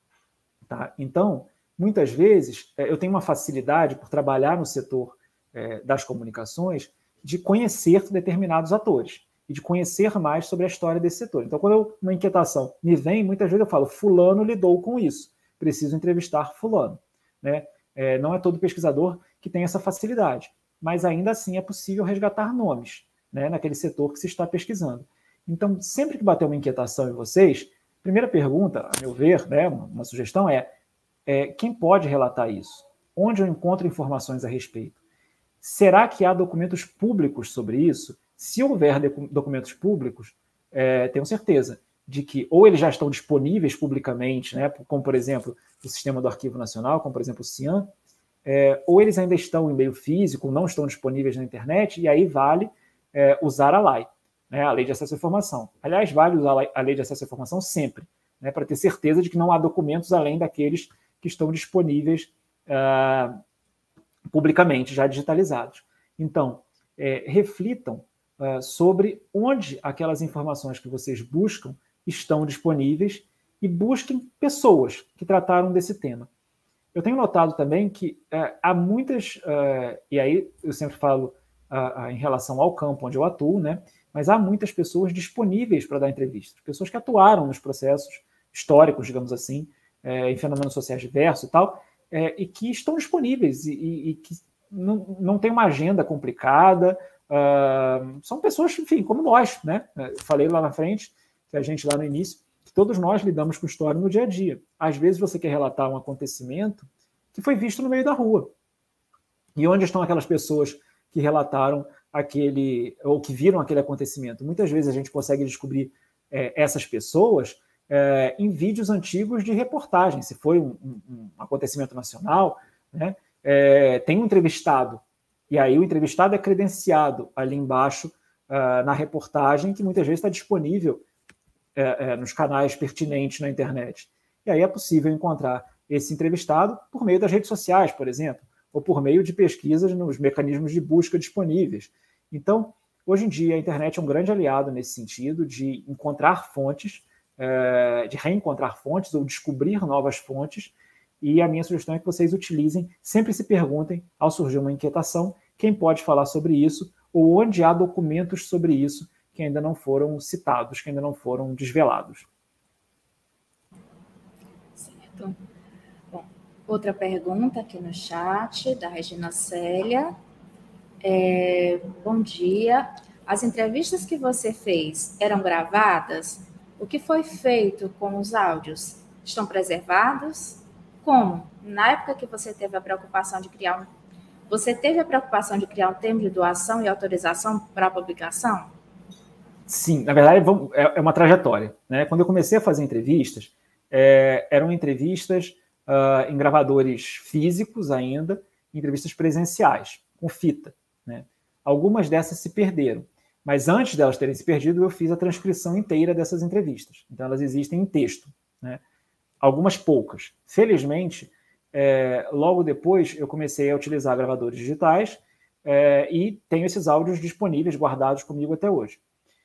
Tá? Então, muitas vezes, eu tenho uma facilidade por trabalhar no setor das comunicações, de conhecer determinados atores e de conhecer mais sobre a história desse setor. Então, quando eu, uma inquietação me vem, muitas vezes eu falo, fulano lidou com isso, preciso entrevistar fulano. Né? É, não é todo pesquisador que tem essa facilidade, mas ainda assim é possível resgatar nomes, né, naquele setor que se está pesquisando. Então, sempre que bater uma inquietação em vocês, primeira pergunta, a meu ver, né, uma, uma sugestão é, é quem pode relatar isso? Onde eu encontro informações a respeito? Será que há documentos públicos sobre isso? Se houver documentos públicos, é, tenho certeza de que ou eles já estão disponíveis publicamente, né, como, por exemplo, o Sistema do Arquivo Nacional, como, por exemplo, o CIAN, é, ou eles ainda estão em meio físico, não estão disponíveis na internet, e aí vale é, usar a L A I, né, a Lei de Acesso à Informação. Aliás, vale usar a Lei de Acesso à Informação sempre, né, para ter certeza de que não há documentos além daqueles que estão disponíveis uh, publicamente, já digitalizados. Então, é, reflitam uh, sobre onde aquelas informações que vocês buscam estão disponíveis e busquem pessoas que trataram desse tema. Eu tenho notado também que uh, há muitas, uh, e aí eu sempre falo uh, uh, em relação ao campo onde eu atuo, né, mas há muitas pessoas disponíveis para dar entrevistas, pessoas que atuaram nos processos históricos, digamos assim, uh, em fenômenos sociais diversos e tal, É, e que estão disponíveis e, e, e que não, não tem uma agenda complicada, uh, são pessoas, enfim, como nós, né? Eu falei lá na frente, que a gente lá no início, que todos nós lidamos com história no dia a dia. Às vezes você quer relatar um acontecimento que foi visto no meio da rua. E onde estão aquelas pessoas que relataram aquele, ou que viram aquele acontecimento? Muitas vezes a gente consegue descobrir é, essas pessoas É, em vídeos antigos de reportagem, se foi um, um, um acontecimento nacional, né, é, tem um entrevistado, e aí o entrevistado é credenciado ali embaixo uh, na reportagem, que muitas vezes está disponível é, é, nos canais pertinentes na internet. E aí é possível encontrar esse entrevistado por meio das redes sociais, por exemplo, ou por meio de pesquisas nos mecanismos de busca disponíveis. Então, hoje em dia, a internet é um grande aliado nesse sentido de encontrar fontes é, de reencontrar fontes ou descobrir novas fontes, e a minha sugestão é que vocês utilizem, sempre se perguntem, ao surgir uma inquietação, quem pode falar sobre isso, ou onde há documentos sobre isso que ainda não foram citados, que ainda não foram desvelados. Certo. Bom, outra pergunta aqui no chat, da Regina Célia. É, bom dia. As entrevistas que você fez eram gravadas? O que foi feito com os áudios? Estão preservados? Como? Na época que você teve a preocupação de criar um... Você teve a preocupação de criar um termo de doação e autorização para a publicação? Sim, na verdade é uma trajetória, né? Quando eu comecei a fazer entrevistas, é, eram entrevistas uh, em gravadores físicos ainda, entrevistas presenciais, com fita, né? Algumas dessas se perderam, mas antes delas terem se perdido, eu fiz a transcrição inteira dessas entrevistas. Então elas existem em texto, né? Algumas poucas. Felizmente, é, logo depois eu comecei a utilizar gravadores digitais é, e tenho esses áudios disponíveis, guardados comigo até hoje.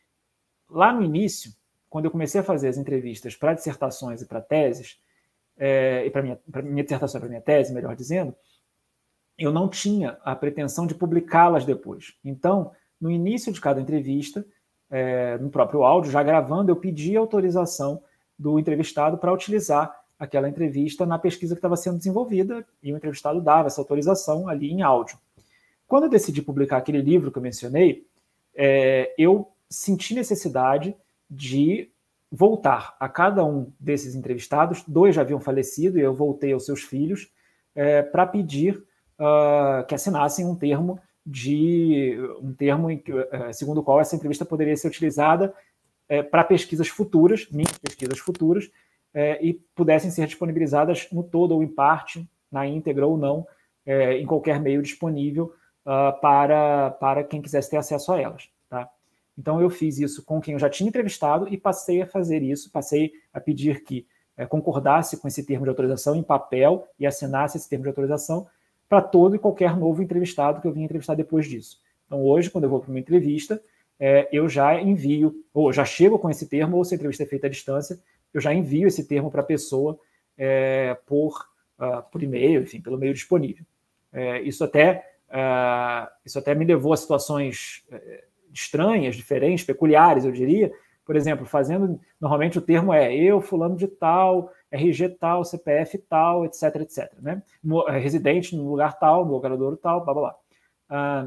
Lá no início, quando eu comecei a fazer as entrevistas para dissertações e para teses, é, e para minha, para minha dissertação e para minha tese, melhor dizendo, eu não tinha a pretensão de publicá-las depois. Então, no início de cada entrevista, é, no próprio áudio, já gravando, eu pedi autorização do entrevistado para utilizar aquela entrevista na pesquisa que estava sendo desenvolvida, e o entrevistado dava essa autorização ali em áudio. Quando eu decidi publicar aquele livro que eu mencionei, é, eu senti necessidade de voltar a cada um desses entrevistados, dois já haviam falecido, e eu voltei aos seus filhos, é, para pedir uh, que assinassem um termo, de, um termo em, uh, segundo o qual essa entrevista poderia ser utilizada é, para pesquisas futuras, minhas pesquisas futuras, é, e pudessem ser disponibilizadas no todo ou em parte, na íntegra ou não, é, em qualquer meio disponível uh, para, para quem quisesse ter acesso a elas. Tá? Então, eu fiz isso com quem eu já tinha entrevistado e passei a fazer isso, passei a pedir que é, concordasse com esse termo de autorização em papel e assinasse esse termo de autorização para todo e qualquer novo entrevistado que eu vinha entrevistar depois disso. Então, hoje, quando eu vou para uma entrevista, é, eu já envio, ou já chego com esse termo, ou se a entrevista é feita à distância, eu já envio esse termo para a pessoa é, por, uh, por e-mail, enfim, pelo meio disponível. É, isso, até, uh, isso até me levou a situações uh, estranhas, diferentes, peculiares, eu diria. Por exemplo, fazendo, normalmente o termo é eu, fulano de tal, R G tal, C P F tal, etc, etc, né? Residente no lugar tal, no locador tal, blá, blá, blá. Uh,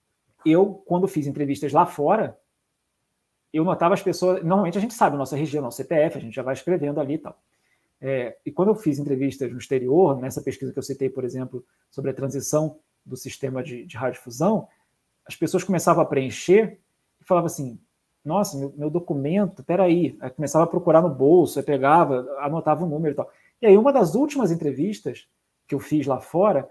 eu, quando fiz entrevistas lá fora, eu notava as pessoas... Normalmente a gente sabe o nosso R G, o nosso C P F, a gente já vai escrevendo ali e tal. É, e quando eu fiz entrevistas no exterior, nessa pesquisa que eu citei, por exemplo, sobre a transição do sistema de, de radiodifusão, as pessoas começavam a preencher e falavam assim, nossa, meu, meu documento, peraí. Aí começava a procurar no bolso, aí pegava, anotava o número e tal. E aí, uma das últimas entrevistas que eu fiz lá fora,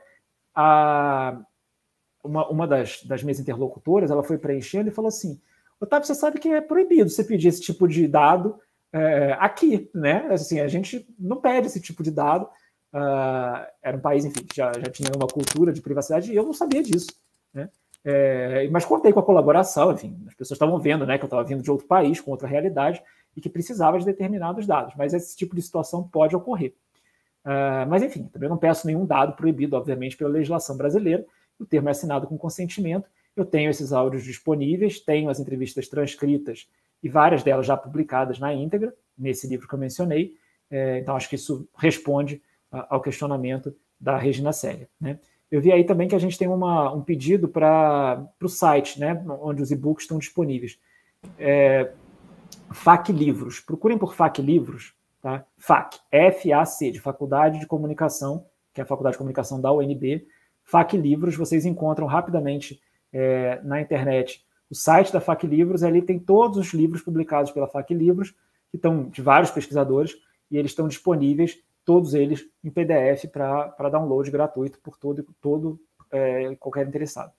a, uma, uma das, das minhas interlocutoras, ela foi preenchendo e falou assim, Otávio, você sabe que é proibido você pedir esse tipo de dado é, aqui, né? Assim, a gente não pede esse tipo de dado. Uh, era um país, enfim, que já, já tinha uma cultura de privacidade e eu não sabia disso, né? É, mas contei com a colaboração, enfim, as pessoas estavam vendo, né, que eu estava vindo de outro país, com outra realidade, e que precisava de determinados dados, mas esse tipo de situação pode ocorrer. Uh, mas, enfim, também não peço nenhum dado proibido, obviamente, pela legislação brasileira, o termo é assinado com consentimento, eu tenho esses áudios disponíveis, tenho as entrevistas transcritas e várias delas já publicadas na íntegra, nesse livro que eu mencionei, é, então acho que isso responde uh, ao questionamento da Regina Célia, né? Eu vi aí também que a gente tem uma, um pedido para o site, né, onde os e-books estão disponíveis. É, F A C Livros. Procurem por F A C Livros. Tá? F A C, F A C, de Faculdade de Comunicação, que é a Faculdade de Comunicação da U N B. F A C Livros, vocês encontram rapidamente é, na internet o site da F A C Livros. Ali tem todos os livros publicados pela F A C Livros, que estão de vários pesquisadores, e eles estão disponíveis todos eles em P D F para download gratuito por todo, todo é, qualquer interessado.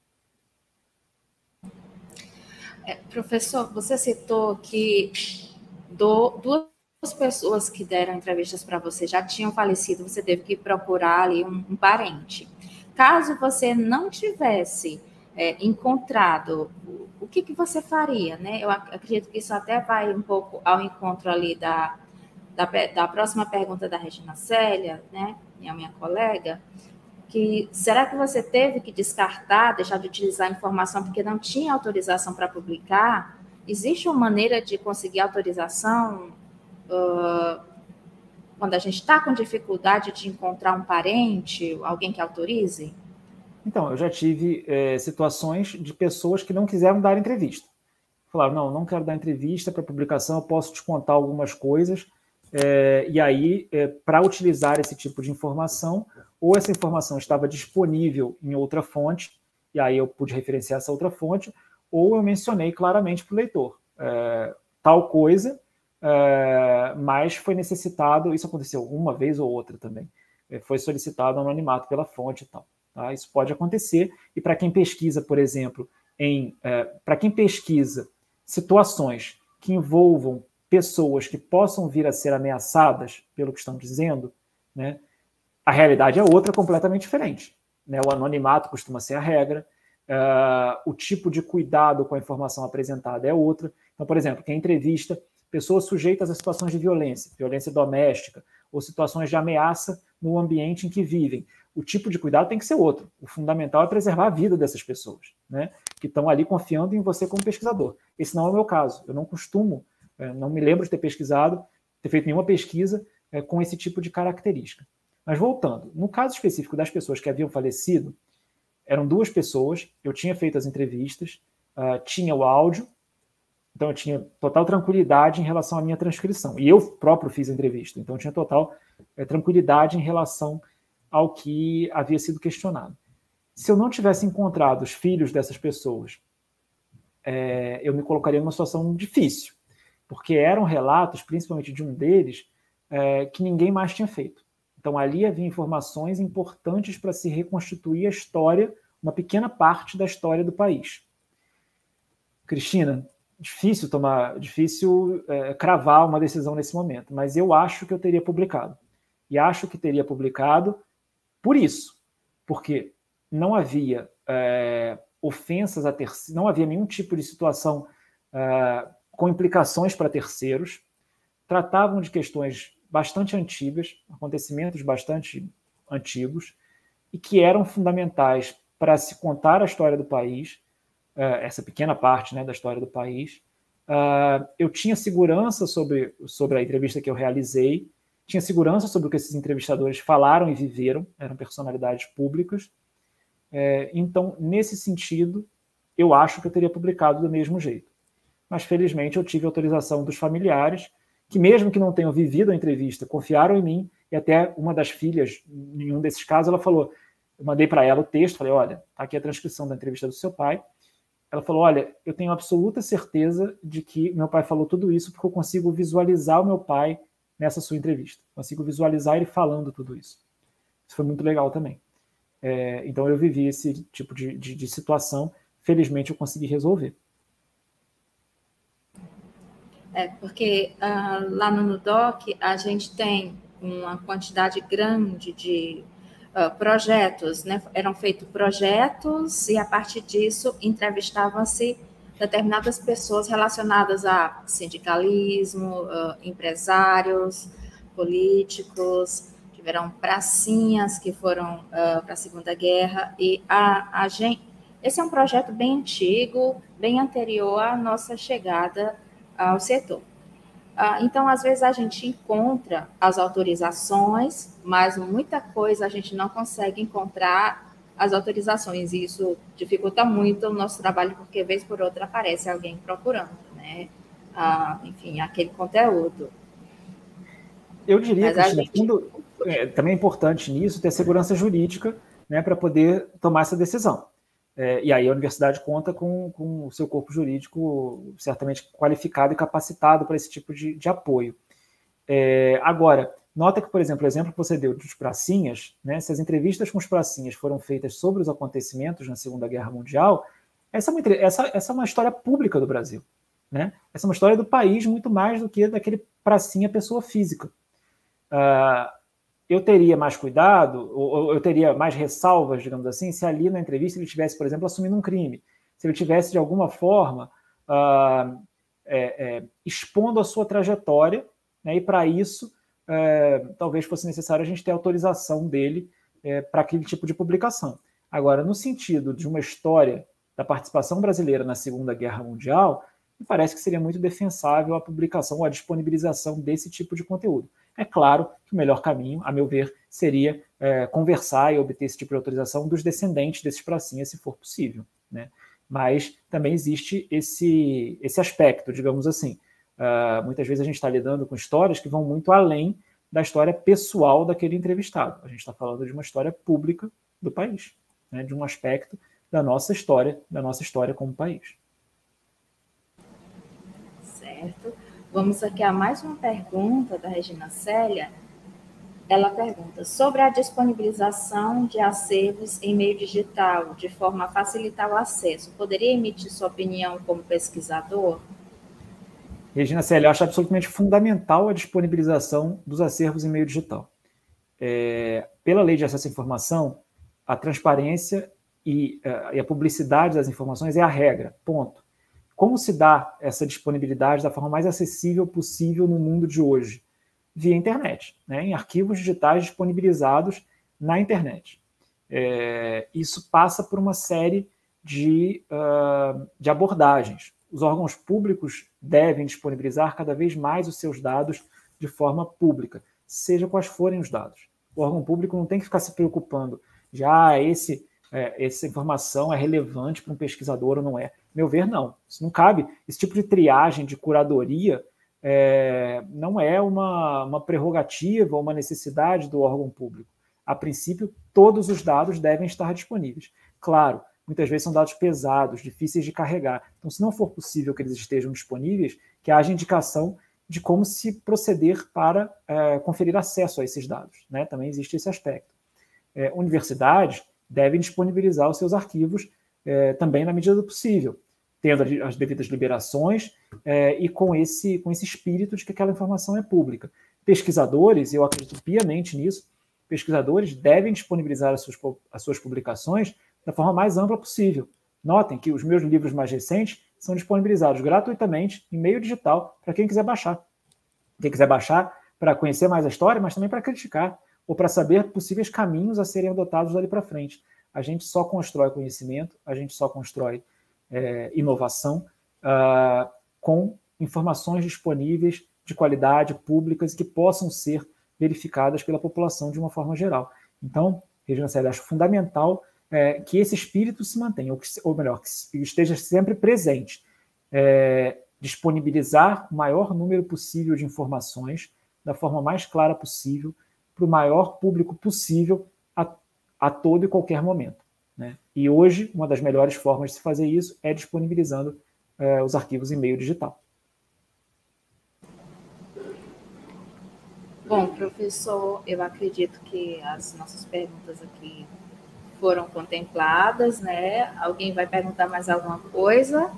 É, professor, você citou que do, duas pessoas que deram entrevistas para você já tinham falecido, você teve que procurar ali um, um parente. Caso você não tivesse é, encontrado, o que, que você faria, né? Eu acredito que isso até vai um pouco ao encontro ali da, da, da próxima pergunta da Regina Célia, né, minha, minha colega, que será que você teve que descartar, deixar de utilizar a informação porque não tinha autorização para publicar? Existe uma maneira de conseguir autorização uh, quando a gente está com dificuldade de encontrar um parente, alguém que autorize? Então, eu já tive é, situações de pessoas que não quiseram dar entrevista. Falaram, não, não quero dar entrevista para publicação, eu posso te contar algumas coisas. É, e aí, é, para utilizar esse tipo de informação, ou essa informação estava disponível em outra fonte, e aí eu pude referenciar essa outra fonte, ou eu mencionei claramente para o leitor, é, tal coisa, é, mas foi necessitado, isso aconteceu uma vez ou outra também, é, foi solicitado anonimato pela fonte e tal. Tá? Isso pode acontecer, e para quem pesquisa, por exemplo, em, é, para quem pesquisa situações que envolvam pessoas que possam vir a ser ameaçadas pelo que estão dizendo, né, a realidade é outra, completamente diferente. Né? O anonimato costuma ser a regra, uh, o tipo de cuidado com a informação apresentada é outra. Então, por exemplo, quem entrevista pessoas sujeitas a situações de violência, violência doméstica, ou situações de ameaça no ambiente em que vivem, o tipo de cuidado tem que ser outro. O fundamental é preservar a vida dessas pessoas, né, que estão ali confiando em você como pesquisador. Esse não é o meu caso. Eu não costumo, não me lembro de ter pesquisado, ter feito nenhuma pesquisa é, com esse tipo de característica. Mas voltando, no caso específico das pessoas que haviam falecido, eram duas pessoas, eu tinha feito as entrevistas, uh, tinha o áudio, então eu tinha total tranquilidade em relação à minha transcrição. E eu próprio fiz a entrevista, então eu tinha total é, tranquilidade em relação ao que havia sido questionado. Se eu não tivesse encontrado os filhos dessas pessoas, é, eu me colocaria numa situação difícil, porque eram relatos, principalmente de um deles, é, que ninguém mais tinha feito. Então, ali havia informações importantes para se reconstituir a história, uma pequena parte da história do país. Cristina, difícil tomar, difícil é, cravar uma decisão nesse momento, mas eu acho que eu teria publicado. E acho que teria publicado por isso, porque não havia é, ofensas a terceiros, não havia nenhum tipo de situação é, com implicações para terceiros, tratavam de questões bastante antigas, acontecimentos bastante antigos, e que eram fundamentais para se contar a história do país, essa pequena parte, né, da história do país. Eu tinha segurança sobre, sobre a entrevista que eu realizei, tinha segurança sobre o que esses entrevistadores falaram e viveram, eram personalidades públicas. Então, nesse sentido, eu acho que eu teria publicado do mesmo jeito. Mas, felizmente, eu tive autorização dos familiares, que mesmo que não tenham vivido a entrevista, confiaram em mim, e até uma das filhas, em um desses casos, ela falou, eu mandei para ela o texto, falei, olha, está aqui a transcrição da entrevista do seu pai. Ela falou, olha, eu tenho absoluta certeza de que meu pai falou tudo isso porque eu consigo visualizar o meu pai nessa sua entrevista. Consigo visualizar ele falando tudo isso. Isso foi muito legal também. É, então eu vivi esse tipo de, de, de situação, felizmente eu consegui resolver. É, porque uh, lá no NUDOC a gente tem uma quantidade grande de uh, projetos, né? Eram feitos projetos e a partir disso entrevistavam-se determinadas pessoas relacionadas a sindicalismo, uh, empresários, políticos, tiveram pracinhas que foram uh, para a Segunda Guerra e a, a gente, esse é um projeto bem antigo, bem anterior à nossa chegada ao setor. Então, às vezes, a gente encontra as autorizações, mas muita coisa a gente não consegue encontrar as autorizações, e isso dificulta muito o nosso trabalho, porque, vez por outra, aparece alguém procurando, né? Ah, enfim, aquele conteúdo. Eu diria, Cristina, gente... fundo, é, também é importante nisso ter segurança jurídica, né, para poder tomar essa decisão. É, e aí a universidade conta com, com o seu corpo jurídico certamente qualificado e capacitado para esse tipo de, de apoio. É, agora, nota que, por exemplo, o exemplo que você deu dos pracinhas, né, se as entrevistas com os pracinhas foram feitas sobre os acontecimentos na Segunda Guerra Mundial, essa é uma, essa, essa é uma história pública do Brasil. Né? Essa é uma história do país muito mais do que daquele pracinha pessoa física. Uh, eu teria mais cuidado, ou eu teria mais ressalvas, digamos assim, se ali na entrevista ele tivesse, por exemplo, assumindo um crime, se ele tivesse, de alguma forma, uh, é, é, expondo a sua trajetória, né, e para isso, é, talvez fosse necessário a gente ter autorização dele é, para aquele tipo de publicação. Agora, no sentido de uma história da participação brasileira na Segunda Guerra Mundial, me parece que seria muito defensável a publicação ou a disponibilização desse tipo de conteúdo. É claro que o melhor caminho, a meu ver, seria é, conversar e obter esse tipo de autorização dos descendentes desses pracinhas, se for possível, né? Mas também existe esse, esse aspecto, digamos assim. Uh, muitas vezes a gente está lidando com histórias que vão muito além da história pessoal daquele entrevistado. A gente está falando de uma história pública do país, né? De um aspecto da nossa história, da nossa história como país. Certo. Vamos aqui a mais uma pergunta da Regina Célia. Ela pergunta sobre a disponibilização de acervos em meio digital, de forma a facilitar o acesso. Poderia emitir sua opinião como pesquisador? Regina Célia, eu acho absolutamente fundamental a disponibilização dos acervos em meio digital. É, pela Lei de Acesso à Informação, a transparência e, uh, e a publicidade das informações é a regra, ponto. Como se dá essa disponibilidade da forma mais acessível possível no mundo de hoje? Via internet, né, em arquivos digitais disponibilizados na internet. É, isso passa por uma série de, uh, de abordagens. Os órgãos públicos devem disponibilizar cada vez mais os seus dados de forma pública, seja quais forem os dados. O órgão público não tem que ficar se preocupando de ah, esse, é, essa informação é relevante para um pesquisador ou não é. Meu ver, não. Isso não cabe. Esse tipo de triagem, de curadoria, é, não é uma, uma prerrogativa ou uma necessidade do órgão público. A princípio, todos os dados devem estar disponíveis. Claro, muitas vezes são dados pesados, difíceis de carregar. Então, se não for possível que eles estejam disponíveis, que haja indicação de como se proceder para é, conferir acesso a esses dados, né? Também existe esse aspecto. É, universidades devem disponibilizar os seus arquivos é, também na medida do possível, tendo as devidas liberações é, e com esse, com esse espírito de que aquela informação é pública. Pesquisadores, eu acredito piamente nisso, pesquisadores devem disponibilizar as suas, as suas publicações da forma mais ampla possível. Notem que os meus livros mais recentes são disponibilizados gratuitamente em meio digital para quem quiser baixar. Quem quiser baixar para conhecer mais a história, mas também para criticar ou para saber possíveis caminhos a serem adotados dali para frente. A gente só constrói conhecimento, a gente só constrói é, inovação uh, com informações disponíveis de qualidade, públicas, que possam ser verificadas pela população de uma forma geral. Então, Regina Célia, acho fundamental é, que esse espírito se mantenha, ou, que, ou melhor, que esteja sempre presente. É, disponibilizar o maior número possível de informações da forma mais clara possível para o maior público possível a, a todo e qualquer momento, né? E hoje, uma das melhores formas de se fazer isso é disponibilizando é, os arquivos em meio digital. Bom, professor, eu acredito que as nossas perguntas aqui foram contempladas, né? Alguém vai perguntar mais alguma coisa?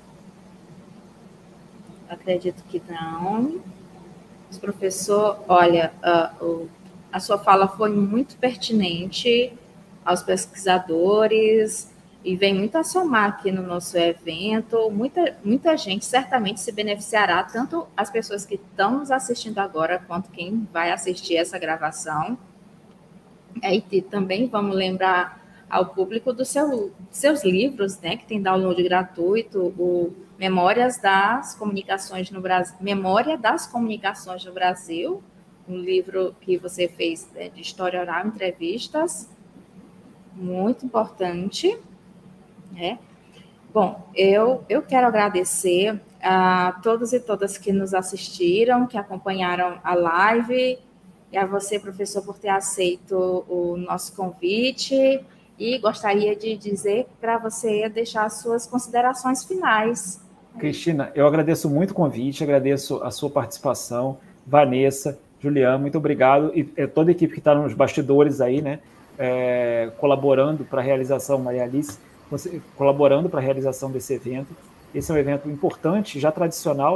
Acredito que não. Mas, professor, olha, uh, uh, a sua fala foi muito pertinente aos pesquisadores e vem muito a somar aqui no nosso evento. Muita, muita gente certamente se beneficiará, tanto as pessoas que estão nos assistindo agora, quanto quem vai assistir essa gravação. E também vamos lembrar ao público dos seu, seus livros, né, que tem download gratuito, o Memórias das Comunicações no Brasil, Memória das Comunicações no Brasil, um livro que você fez, né, de história oral, entrevistas, muito importante, né? Bom, eu, eu quero agradecer a todos e todas que nos assistiram, que acompanharam a live, e a você, professor, por ter aceito o nosso convite, e gostaria de dizer para você deixar as suas considerações finais. Cristina, eu agradeço muito o convite, agradeço a sua participação, Vanessa, Juliana, muito obrigado, e toda a equipe que está nos bastidores aí, né, é, colaborando para a realização, Maria Alice, colaborando para a realização desse evento. Esse é um evento importante, já tradicional,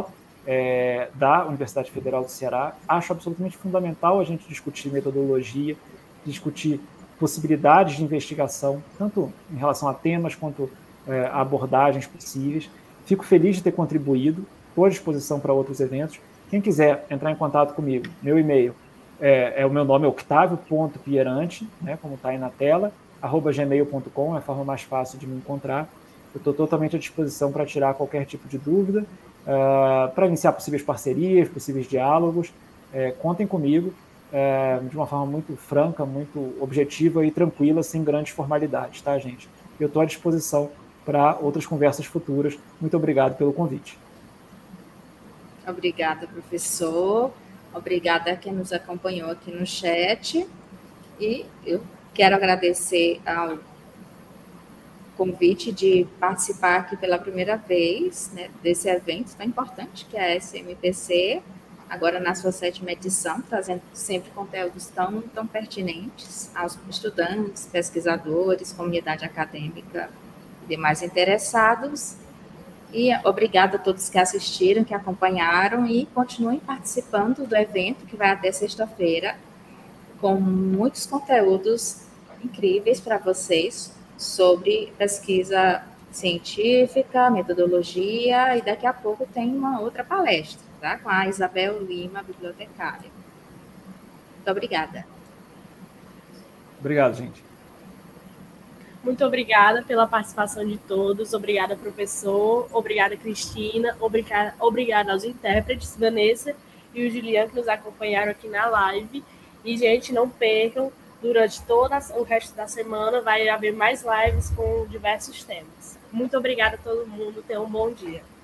é, da Universidade Federal do Ceará. Acho absolutamente fundamental a gente discutir metodologia, discutir possibilidades de investigação, tanto em relação a temas quanto é, a abordagens possíveis. Fico feliz de ter contribuído, estou à disposição para outros eventos. Quem quiser entrar em contato comigo, meu e-mail é, é o meu nome, é octavio ponto pierante, né, como está aí na tela, arroba gmail ponto com, é a forma mais fácil de me encontrar. Eu estou totalmente à disposição para tirar qualquer tipo de dúvida, uh, para iniciar possíveis parcerias, possíveis diálogos. É, contem comigo é, de uma forma muito franca, muito objetiva e tranquila, sem grandes formalidades, tá, gente? Eu estou à disposição para outras conversas futuras. Muito obrigado pelo convite. Obrigada, professor. Obrigada a quem nos acompanhou aqui no chat. E eu quero agradecer ao convite de participar aqui pela primeira vez, né, desse evento tão importante que é a S M P C, agora na sua sétima edição, trazendo sempre conteúdos tão, tão pertinentes aos estudantes, pesquisadores, comunidade acadêmica e demais interessados. E obrigada a todos que assistiram, que acompanharam e continuem participando do evento que vai até sexta-feira, com muitos conteúdos incríveis para vocês sobre pesquisa científica, metodologia, e daqui a pouco tem uma outra palestra, tá? Com a Isabel Lima, bibliotecária. Muito obrigada. Obrigado, gente. Muito obrigada pela participação de todos. Obrigada, professor. Obrigada, Cristina. Obrigada, obrigada aos intérpretes, Vanessa e o Juliano, que nos acompanharam aqui na live. E, gente, não percam, durante todo o resto da semana vai haver mais lives com diversos temas. Muito obrigada a todo mundo. Tenham um bom dia.